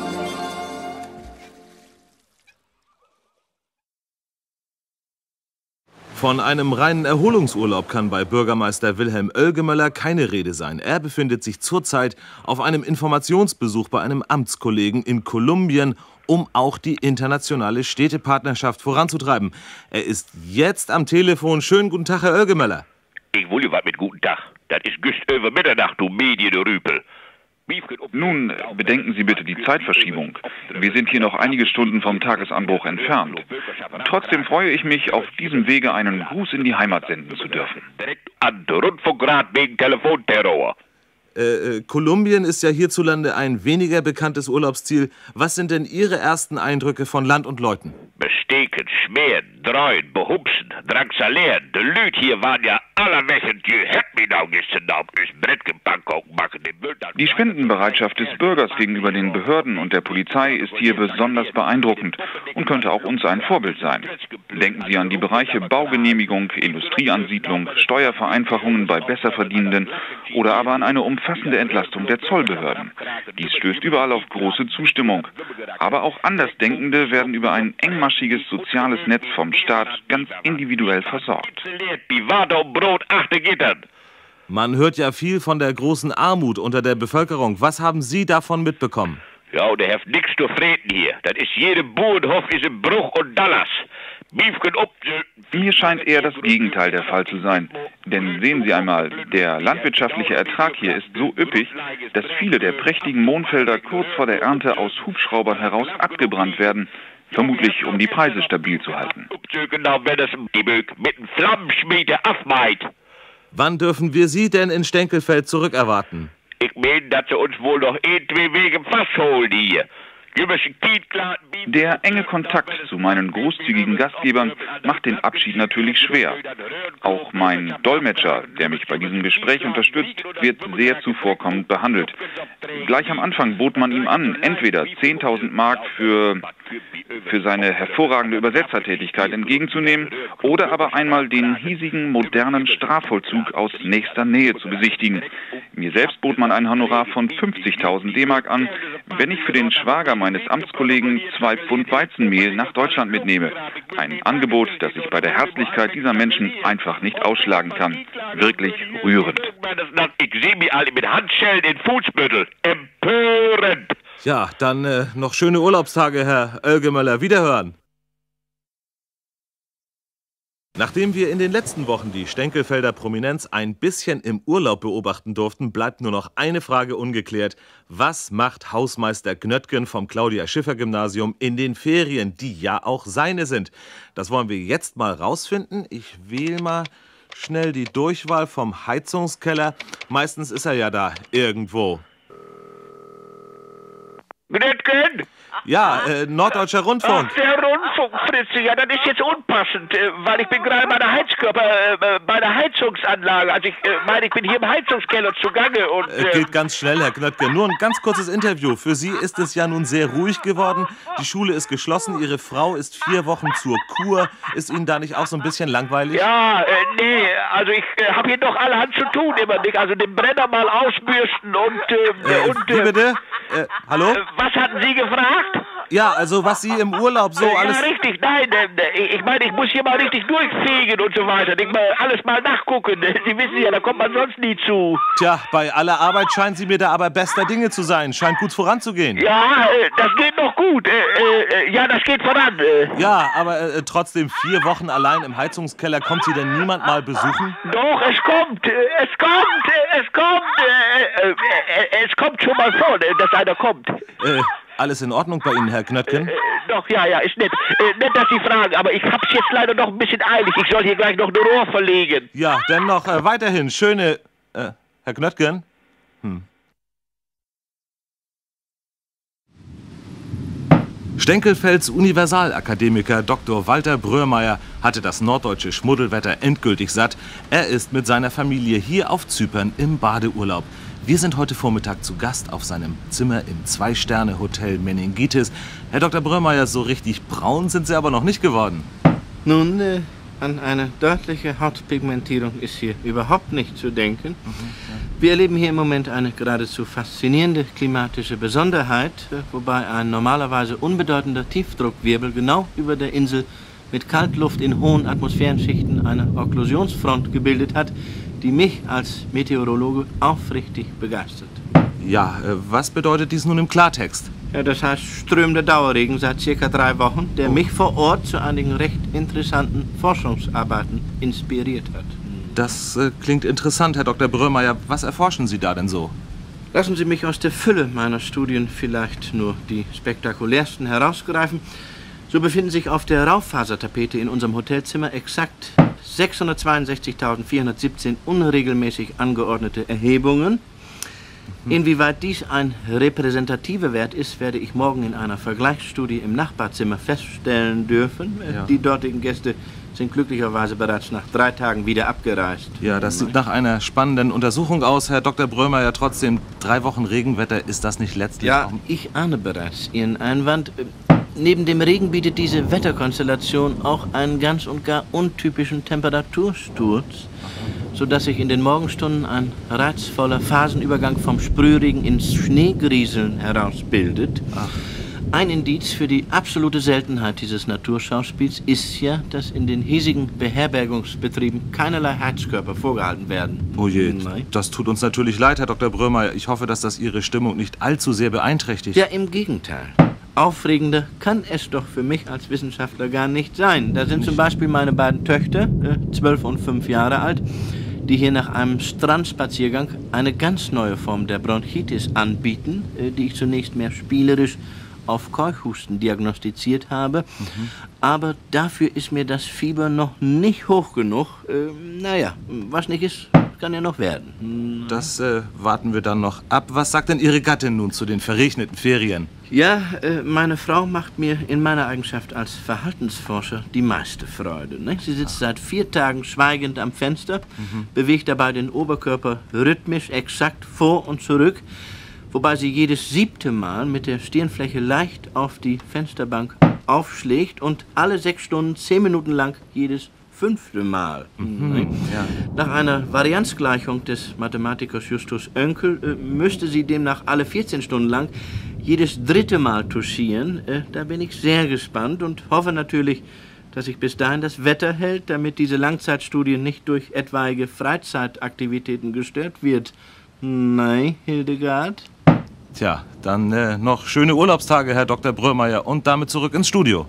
Von einem reinen Erholungsurlaub kann bei Bürgermeister Wilhelm Oelgemöller keine Rede sein. Er befindet sich zurzeit auf einem Informationsbesuch bei einem Amtskollegen in Kolumbien, um auch die internationale Städtepartnerschaft voranzutreiben. Er ist jetzt am Telefon. Schönen guten Tag, Herr Oelgemöller. Ich will was mit guten Tag. Das ist just über Mitternacht, du Medienrüpel. Nun, bedenken Sie bitte die Zeitverschiebung. Wir sind hier noch einige Stunden vom Tagesanbruch entfernt. Trotzdem freue ich mich, auf diesem Wege einen Gruß in die Heimat senden zu dürfen. Direkt an der Rundfunkrat wegen Telefonterror. Äh, äh, Kolumbien ist ja hierzulande ein weniger bekanntes Urlaubsziel. Was sind denn Ihre ersten Eindrücke von Land und Leuten? Bestimmt steken, schmieren, dreuen, behupsen, drangsalieren. De Lüd hier waren ja allerwächend. Je hebt mich nou gestern auf das Brett gepackt und machen den Müll dann. Die Spendenbereitschaft des Bürgers gegenüber den Behörden und der Polizei ist hier besonders beeindruckend und könnte auch uns ein Vorbild sein. Denken Sie an die Bereiche Baugenehmigung, Industrieansiedlung, Steuervereinfachungen bei Besserverdienenden oder aber an eine umfassende Entlastung der Zollbehörden. Dies stößt überall auf große Zustimmung. Aber auch Andersdenkende werden über ein engmaschiges soziales Netz vom Staat ganz individuell versorgt. Man hört ja viel von der großen Armut unter der Bevölkerung. Was haben Sie davon mitbekommen? Ja, der hat nichts zu freten hier. Das ist jede Bauernhof ist ein Bruch und Dallas. Mir scheint eher das Gegenteil der Fall zu sein. Denn sehen Sie einmal, der landwirtschaftliche Ertrag hier ist so üppig, dass viele der prächtigen Mohnfelder kurz vor der Ernte aus Hubschraubern heraus abgebrannt werden, vermutlich um die Preise stabil zu halten. Wann dürfen wir Sie denn in Stenkelfeld zurückerwarten? Ich meine, dass sie uns wohl noch ein, zwei Wege festholen hier. Der enge Kontakt zu meinen großzügigen Gastgebern macht den Abschied natürlich schwer. Auch mein Dolmetscher, der mich bei diesem Gespräch unterstützt, wird sehr zuvorkommend behandelt. Gleich am Anfang bot man ihm an, entweder zehntausend Mark für, für seine hervorragende Übersetzertätigkeit entgegenzunehmen oder aber einmal den hiesigen modernen Strafvollzug aus nächster Nähe zu besichtigen. Mir selbst bot man ein Honorar von fünfzigtausend D-Mark an, wenn ich für den Schwager meines Amtskollegen zwei Pfund Weizenmehl nach Deutschland mitnehme. Ein Angebot, das ich bei der Herzlichkeit dieser Menschen einfach nicht ausschlagen kann. Wirklich rührend. Ich sehe mich alle mit Handschellen in Fußbüttel. Empörend. Ja, dann äh, noch schöne Urlaubstage, Herr Oelgemöller. Wiederhören. Nachdem wir in den letzten Wochen die Stenkelfelder Prominenz ein bisschen im Urlaub beobachten durften, bleibt nur noch eine Frage ungeklärt. Was macht Hausmeister Gnöttgen vom Claudia-Schiffer-Gymnasium in den Ferien, die ja auch seine sind? Das wollen wir jetzt mal rausfinden. Ich wähle mal schnell die Durchwahl vom Heizungskeller. Meistens ist er ja da irgendwo. Gnöttgen? Ja, äh, Norddeutscher Rundfunk. Ach, der Rundfunk, Fritze. Ja, das ist jetzt unpassend, äh, weil ich bin gerade bei der Heizkörper, äh, bei der Heizungsanlage. Also ich äh, meine, ich bin hier im Heizungskeller zugange und... Äh, geht ganz schnell, Herr Gnöttgen. Nur ein ganz kurzes Interview. Für Sie ist es ja nun sehr ruhig geworden. Die Schule ist geschlossen. Ihre Frau ist vier Wochen zur Kur. Ist Ihnen da nicht auch so ein bisschen langweilig? Ja, äh, nee, also ich äh, habe hier doch allerhand zu tun immer nicht. Also den Brenner mal ausbürsten und... Äh, äh, und wie bitte? Äh, hallo? Äh, was hatten Sie gefragt? Ja, also was Sie im Urlaub so alles... Ja, richtig, nein, äh, ich meine, ich muss hier mal richtig durchfegen und so weiter. Ich mal alles mal nachgucken. Sie wissen ja, da kommt man sonst nie zu. Tja, bei aller Arbeit scheinen Sie mir da aber bester Dinge zu sein. Scheint gut voranzugehen. Ja, äh, das geht noch gut. Äh, äh, ja, das geht voran. Äh. Ja, aber äh, trotzdem vier Wochen allein im Heizungskeller. Kommt Sie denn niemand mal besuchen? Doch, es kommt, äh, es kommt, äh, es kommt, äh, äh, äh, es kommt schon mal vor, äh, dass einer kommt. Äh, alles in Ordnung bei Ihnen, Herr Gnöttgen? Äh, doch, ja, ja, ist nett. Äh, nett, dass Sie fragen, aber ich hab's jetzt leider noch ein bisschen eilig. Ich soll hier gleich noch ein Rohr verlegen. Ja, dennoch äh, weiterhin schöne... Äh, Herr Gnöttgen? Hm. Stenkelfelds Universalakademiker Doktor Walter Bröhrmeier hatte das norddeutsche Schmuddelwetter endgültig satt. Er ist mit seiner Familie hier auf Zypern im Badeurlaub. Wir sind heute Vormittag zu Gast auf seinem Zimmer im Zwei-Sterne-Hotel Meningitis. Herr Doktor Bröhrmeier, so richtig braun sind Sie aber noch nicht geworden. Nun, äh, an eine deutliche Hautpigmentierung ist hier überhaupt nicht zu denken. Mhm. Wir erleben hier im Moment eine geradezu faszinierende klimatische Besonderheit, äh, wobei ein normalerweise unbedeutender Tiefdruckwirbel genau über der Insel mit Kaltluft in hohen Atmosphärenschichten eine Okklusionsfront gebildet hat, die mich als Meteorologe aufrichtig begeistert. Ja, äh, was bedeutet dies nun im Klartext? Ja, das heißt strömender Dauerregen seit circa drei Wochen, der mich vor Ort zu einigen recht interessanten Forschungsarbeiten inspiriert hat. Das äh, klingt interessant, Herr Doktor Bröhrmeier. Was erforschen Sie da denn so? Lassen Sie mich aus der Fülle meiner Studien vielleicht nur die spektakulärsten herausgreifen. So befinden sich auf der Raufasertapete in unserem Hotelzimmer exakt sechshundertzweiundsechzigtausendvierhundertsiebzehn unregelmäßig angeordnete Erhebungen, Inwieweit dies ein repräsentativer Wert ist, werde ich morgen in einer Vergleichsstudie im Nachbarzimmer feststellen dürfen. Ja. Die dortigen Gäste sind glücklicherweise bereits nach drei Tagen wieder abgereist. Ja, das sieht nach einer spannenden Untersuchung aus, Herr Doktor Brömer. Ja, trotzdem, drei Wochen Regenwetter, ist das nicht letztlich Ja, auch... ich ahne bereits Ihren Einwand. Neben dem Regen bietet diese Wetterkonstellation auch einen ganz und gar untypischen Temperatursturz, sodass sich in den Morgenstunden ein reizvoller Phasenübergang vom Sprühregen ins Schneegrieseln herausbildet. Ach. Ein Indiz für die absolute Seltenheit dieses Naturschauspiels ist ja, dass in den hiesigen Beherbergungsbetrieben keinerlei Heizkörper vorgehalten werden. Oh je, Nein. das tut uns natürlich leid, Herr Doktor Brömer. Ich hoffe, dass das Ihre Stimmung nicht allzu sehr beeinträchtigt. Ja, im Gegenteil. Aufregender kann es doch für mich als Wissenschaftler gar nicht sein. Da sind zum Beispiel meine beiden Töchter, äh, zwölf und fünf Jahre alt, die hier nach einem Strandspaziergang eine ganz neue Form der Bronchitis anbieten, äh, die ich zunächst mehr spielerisch auf Keuchhusten diagnostiziert habe. Mhm. Aber dafür ist mir das Fieber noch nicht hoch genug. Äh, naja, was nicht ist, kann ja noch werden. Das äh, warten wir dann noch ab. Was sagt denn Ihre Gattin nun zu den verregneten Ferien? Ja, äh, meine Frau macht mir in meiner Eigenschaft als Verhaltensforscher die meiste Freude. Ne? Sie sitzt seit vier Tagen schweigend am Fenster, mhm. bewegt dabei den Oberkörper rhythmisch exakt vor und zurück, wobei sie jedes siebte Mal mit der Stirnfläche leicht auf die Fensterbank aufschlägt und alle sechs Stunden zehn Minuten lang jedes fünfte Mal. Mhm, ja. Nach einer Varianzgleichung des Mathematikers Justus Oenkel äh, müsste sie demnach alle vierzehn Stunden lang jedes dritte Mal touchieren. Äh, da bin ich sehr gespannt und hoffe natürlich, dass sich bis dahin das Wetter hält, damit diese Langzeitstudie nicht durch etwaige Freizeitaktivitäten gestört wird. Nein, Hildegard? Tja, dann äh, noch schöne Urlaubstage, Herr Doktor Brömer, und damit zurück ins Studio.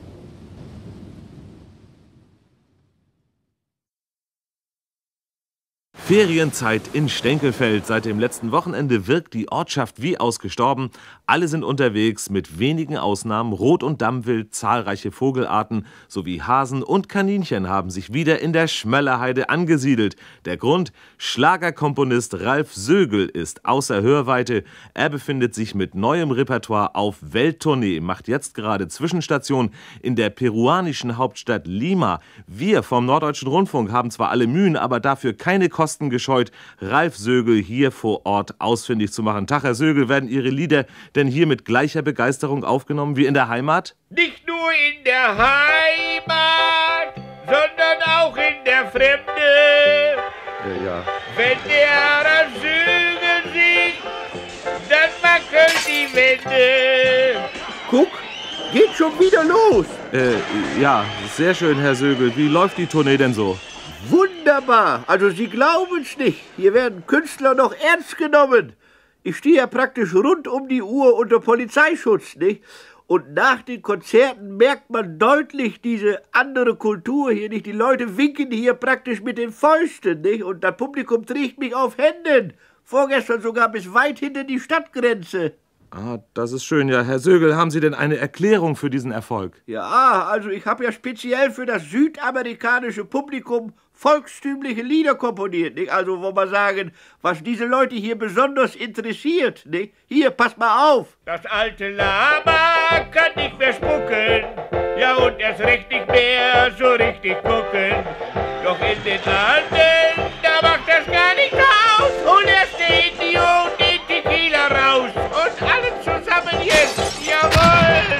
Ferienzeit in Stenkelfeld. Seit dem letzten Wochenende wirkt die Ortschaft wie ausgestorben. Alle sind unterwegs, mit wenigen Ausnahmen. Rot- und Dammwild, zahlreiche Vogelarten sowie Hasen und Kaninchen haben sich wieder in der Schmöllerheide angesiedelt. Der Grund? Schlagerkomponist Ralf Sögel ist außer Hörweite. Er befindet sich mit neuem Repertoire auf Welttournee, macht jetzt gerade Zwischenstation in der peruanischen Hauptstadt Lima. Wir vom Norddeutschen Rundfunk haben zwar alle Mühen, aber dafür keine Kosten gescheut, Ralf Sögel hier vor Ort ausfindig zu machen. Tag, Herr Sögel, werden Ihre Lieder denn hier mit gleicher Begeisterung aufgenommen wie in der Heimat? Nicht nur in der Heimat, sondern auch in der Fremde. Äh, ja. Wenn der Ralf Sögel singt, dann wackelt die Wände. Guck, geht schon wieder los. Äh, ja, sehr schön, Herr Sögel. Wie läuft die Tournee denn so? Wunderbar. Also Sie glauben es nicht. Hier werden Künstler noch ernst genommen. Ich stehe ja praktisch rund um die Uhr unter Polizeischutz, nicht? Und nach den Konzerten merkt man deutlich diese andere Kultur hier, nicht? Die Leute winken hier praktisch mit den Fäusten, nicht? Und das Publikum trägt mich auf Händen. Vorgestern sogar bis weit hinter die Stadtgrenze. Ah, das ist schön. Ja, Herr Sögel, haben Sie denn eine Erklärung für diesen Erfolg? Ja, also ich habe ja speziell für das südamerikanische Publikum volkstümliche Lieder komponiert, nicht? Also, wo man sagen, was diese Leute hier besonders interessiert, nicht? Hier, pass mal auf. Das alte Lama kann nicht mehr spucken, ja, und erst recht nicht mehr so richtig gucken. Doch in den Alten, da macht das gar nicht aus. Und erst der Idiot den Tequila raus. Und alle zusammen jetzt, jawohl.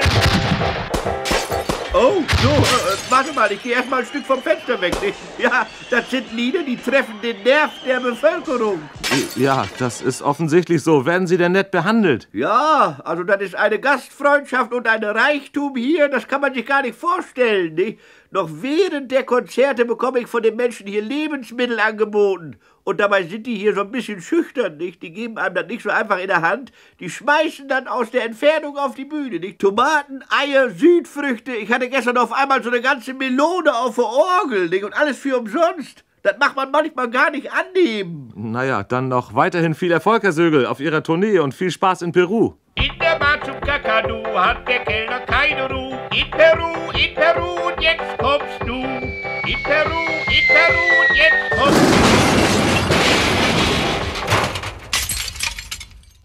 Oh, so, äh, warte mal, ich gehe erst mal ein Stück vom Fenster weg. Nicht? Ja, das sind Lieder, die treffen den Nerv der Bevölkerung. Ja, das ist offensichtlich so. Werden Sie denn nett behandelt? Ja, also das ist eine Gastfreundschaft und ein Reichtum hier, das kann man sich gar nicht vorstellen. Nicht? Noch während der Konzerte bekomme ich von den Menschen hier Lebensmittel angeboten. Und dabei sind die hier so ein bisschen schüchtern, nicht? Die geben einem das nicht so einfach in der Hand. Die schmeißen dann aus der Entfernung auf die Bühne, nicht? Tomaten, Eier, Südfrüchte. Ich hatte gestern auf einmal so eine ganze Melone auf der Orgel, nicht? Und alles für umsonst. Das macht man manchmal gar nicht annehmen. Naja, dann noch weiterhin viel Erfolg, Herr Sögel, auf Ihrer Tournee und viel Spaß in Peru. In der Bar zum Kakadu hat der Kellner keine Ruhe. In Peru, in Peru und jetzt kommst du. In Peru, in Peru und jetzt kommst du.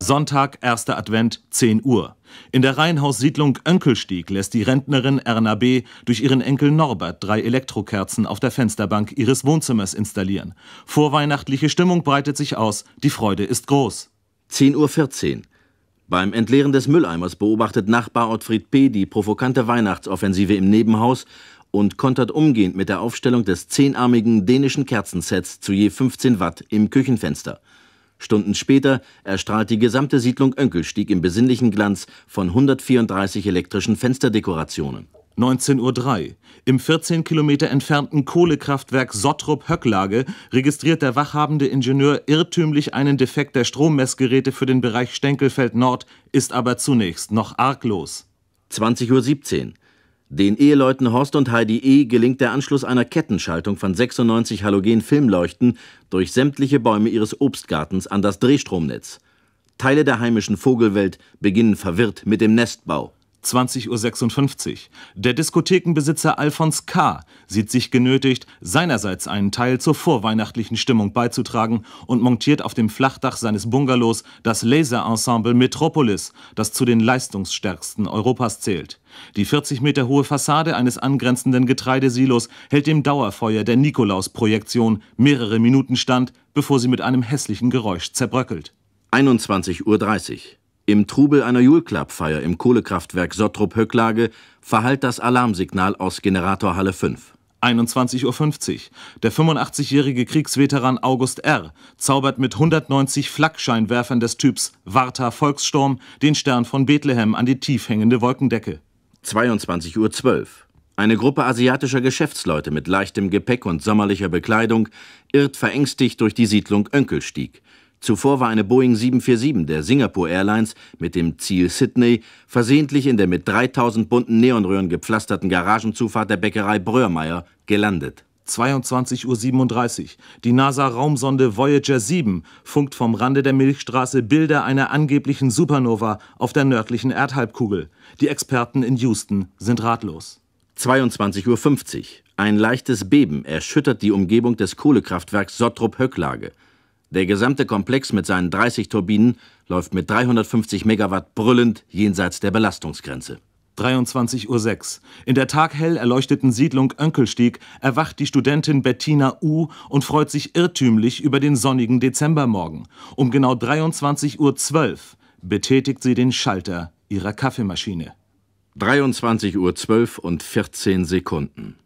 Sonntag, erster Advent, zehn Uhr. In der Reihenhaussiedlung Önkelstieg lässt die Rentnerin Erna B. durch ihren Enkel Norbert drei Elektrokerzen auf der Fensterbank ihres Wohnzimmers installieren. Vorweihnachtliche Stimmung breitet sich aus, die Freude ist groß. zehn Uhr vierzehn. Beim Entleeren des Mülleimers beobachtet Nachbar Ottfried P. die provokante Weihnachtsoffensive im Nebenhaus und kontert umgehend mit der Aufstellung des zehnarmigen dänischen Kerzensets zu je fünfzehn Watt im Küchenfenster. Stunden später erstrahlt die gesamte Siedlung Önkelstieg im besinnlichen Glanz von hundertvierunddreißig elektrischen Fensterdekorationen. neunzehn Uhr drei. Im vierzehn Kilometer entfernten Kohlekraftwerk Sottrup-Höcklage registriert der wachhabende Ingenieur irrtümlich einen Defekt der Strommessgeräte für den Bereich Stenkelfeld Nord, ist aber zunächst noch arglos. zwanzig Uhr siebzehn. Den Eheleuten Horst und Heidi E. gelingt der Anschluss einer Kettenschaltung von sechsundneunzig Halogen-Filmleuchten durch sämtliche Bäume ihres Obstgartens an das Drehstromnetz. Teile der heimischen Vogelwelt beginnen verwirrt mit dem Nestbau. zwanzig Uhr sechsundfünfzig. Der Diskothekenbesitzer Alfons K. sieht sich genötigt, seinerseits einen Teil zur vorweihnachtlichen Stimmung beizutragen und montiert auf dem Flachdach seines Bungalows das Laserensemble Metropolis, das zu den leistungsstärksten Europas zählt. Die vierzig Meter hohe Fassade eines angrenzenden Getreidesilos hält dem Dauerfeuer der Nikolaus-Projektion mehrere Minuten stand, bevor sie mit einem hässlichen Geräusch zerbröckelt. einundzwanzig Uhr dreißig. Im Trubel einer Julklappfeier im Kohlekraftwerk Sottrup-Höcklage verhallt das Alarmsignal aus Generatorhalle fünf. einundzwanzig Uhr fünfzig. Der fünfundachtzigjährige Kriegsveteran August R. zaubert mit hundertneunzig Flakscheinwerfern des Typs Warta Volkssturm den Stern von Bethlehem an die tief hängende Wolkendecke. zweiundzwanzig Uhr zwölf. Eine Gruppe asiatischer Geschäftsleute mit leichtem Gepäck und sommerlicher Bekleidung irrt verängstigt durch die Siedlung Önkelstieg. Zuvor war eine Boeing sieben vier sieben der Singapore Airlines mit dem Ziel Sydney versehentlich in der mit dreitausend bunten Neonröhren gepflasterten Garagenzufahrt der Bäckerei Bröhrmeier gelandet. zweiundzwanzig Uhr siebenunddreißig. Die NASA-Raumsonde Voyager sieben funkt vom Rande der Milchstraße Bilder einer angeblichen Supernova auf der nördlichen Erdhalbkugel. Die Experten in Houston sind ratlos. zweiundzwanzig Uhr fünfzig. Ein leichtes Beben erschüttert die Umgebung des Kohlekraftwerks Sottrup-Höcklage. Der gesamte Komplex mit seinen dreißig Turbinen läuft mit dreihundertfünfzig Megawatt brüllend jenseits der Belastungsgrenze. dreiundzwanzig Uhr sechs. In der taghell erleuchteten Siedlung Önkelstieg erwacht die Studentin Bettina U. und freut sich irrtümlich über den sonnigen Dezembermorgen. Um genau dreiundzwanzig Uhr zwölf betätigt sie den Schalter ihrer Kaffeemaschine. dreiundzwanzig Uhr zwölf und vierzehn Sekunden.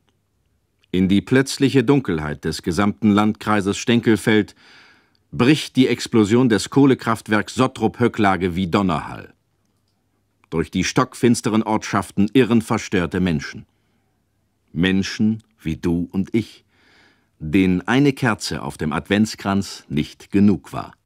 In die plötzliche Dunkelheit des gesamten Landkreises Stenkelfeld bricht die Explosion des Kohlekraftwerks Sottrup-Höcklage wie Donnerhall. Durch die stockfinsteren Ortschaften irren verstörte Menschen. Menschen wie du und ich, denen eine Kerze auf dem Adventskranz nicht genug war.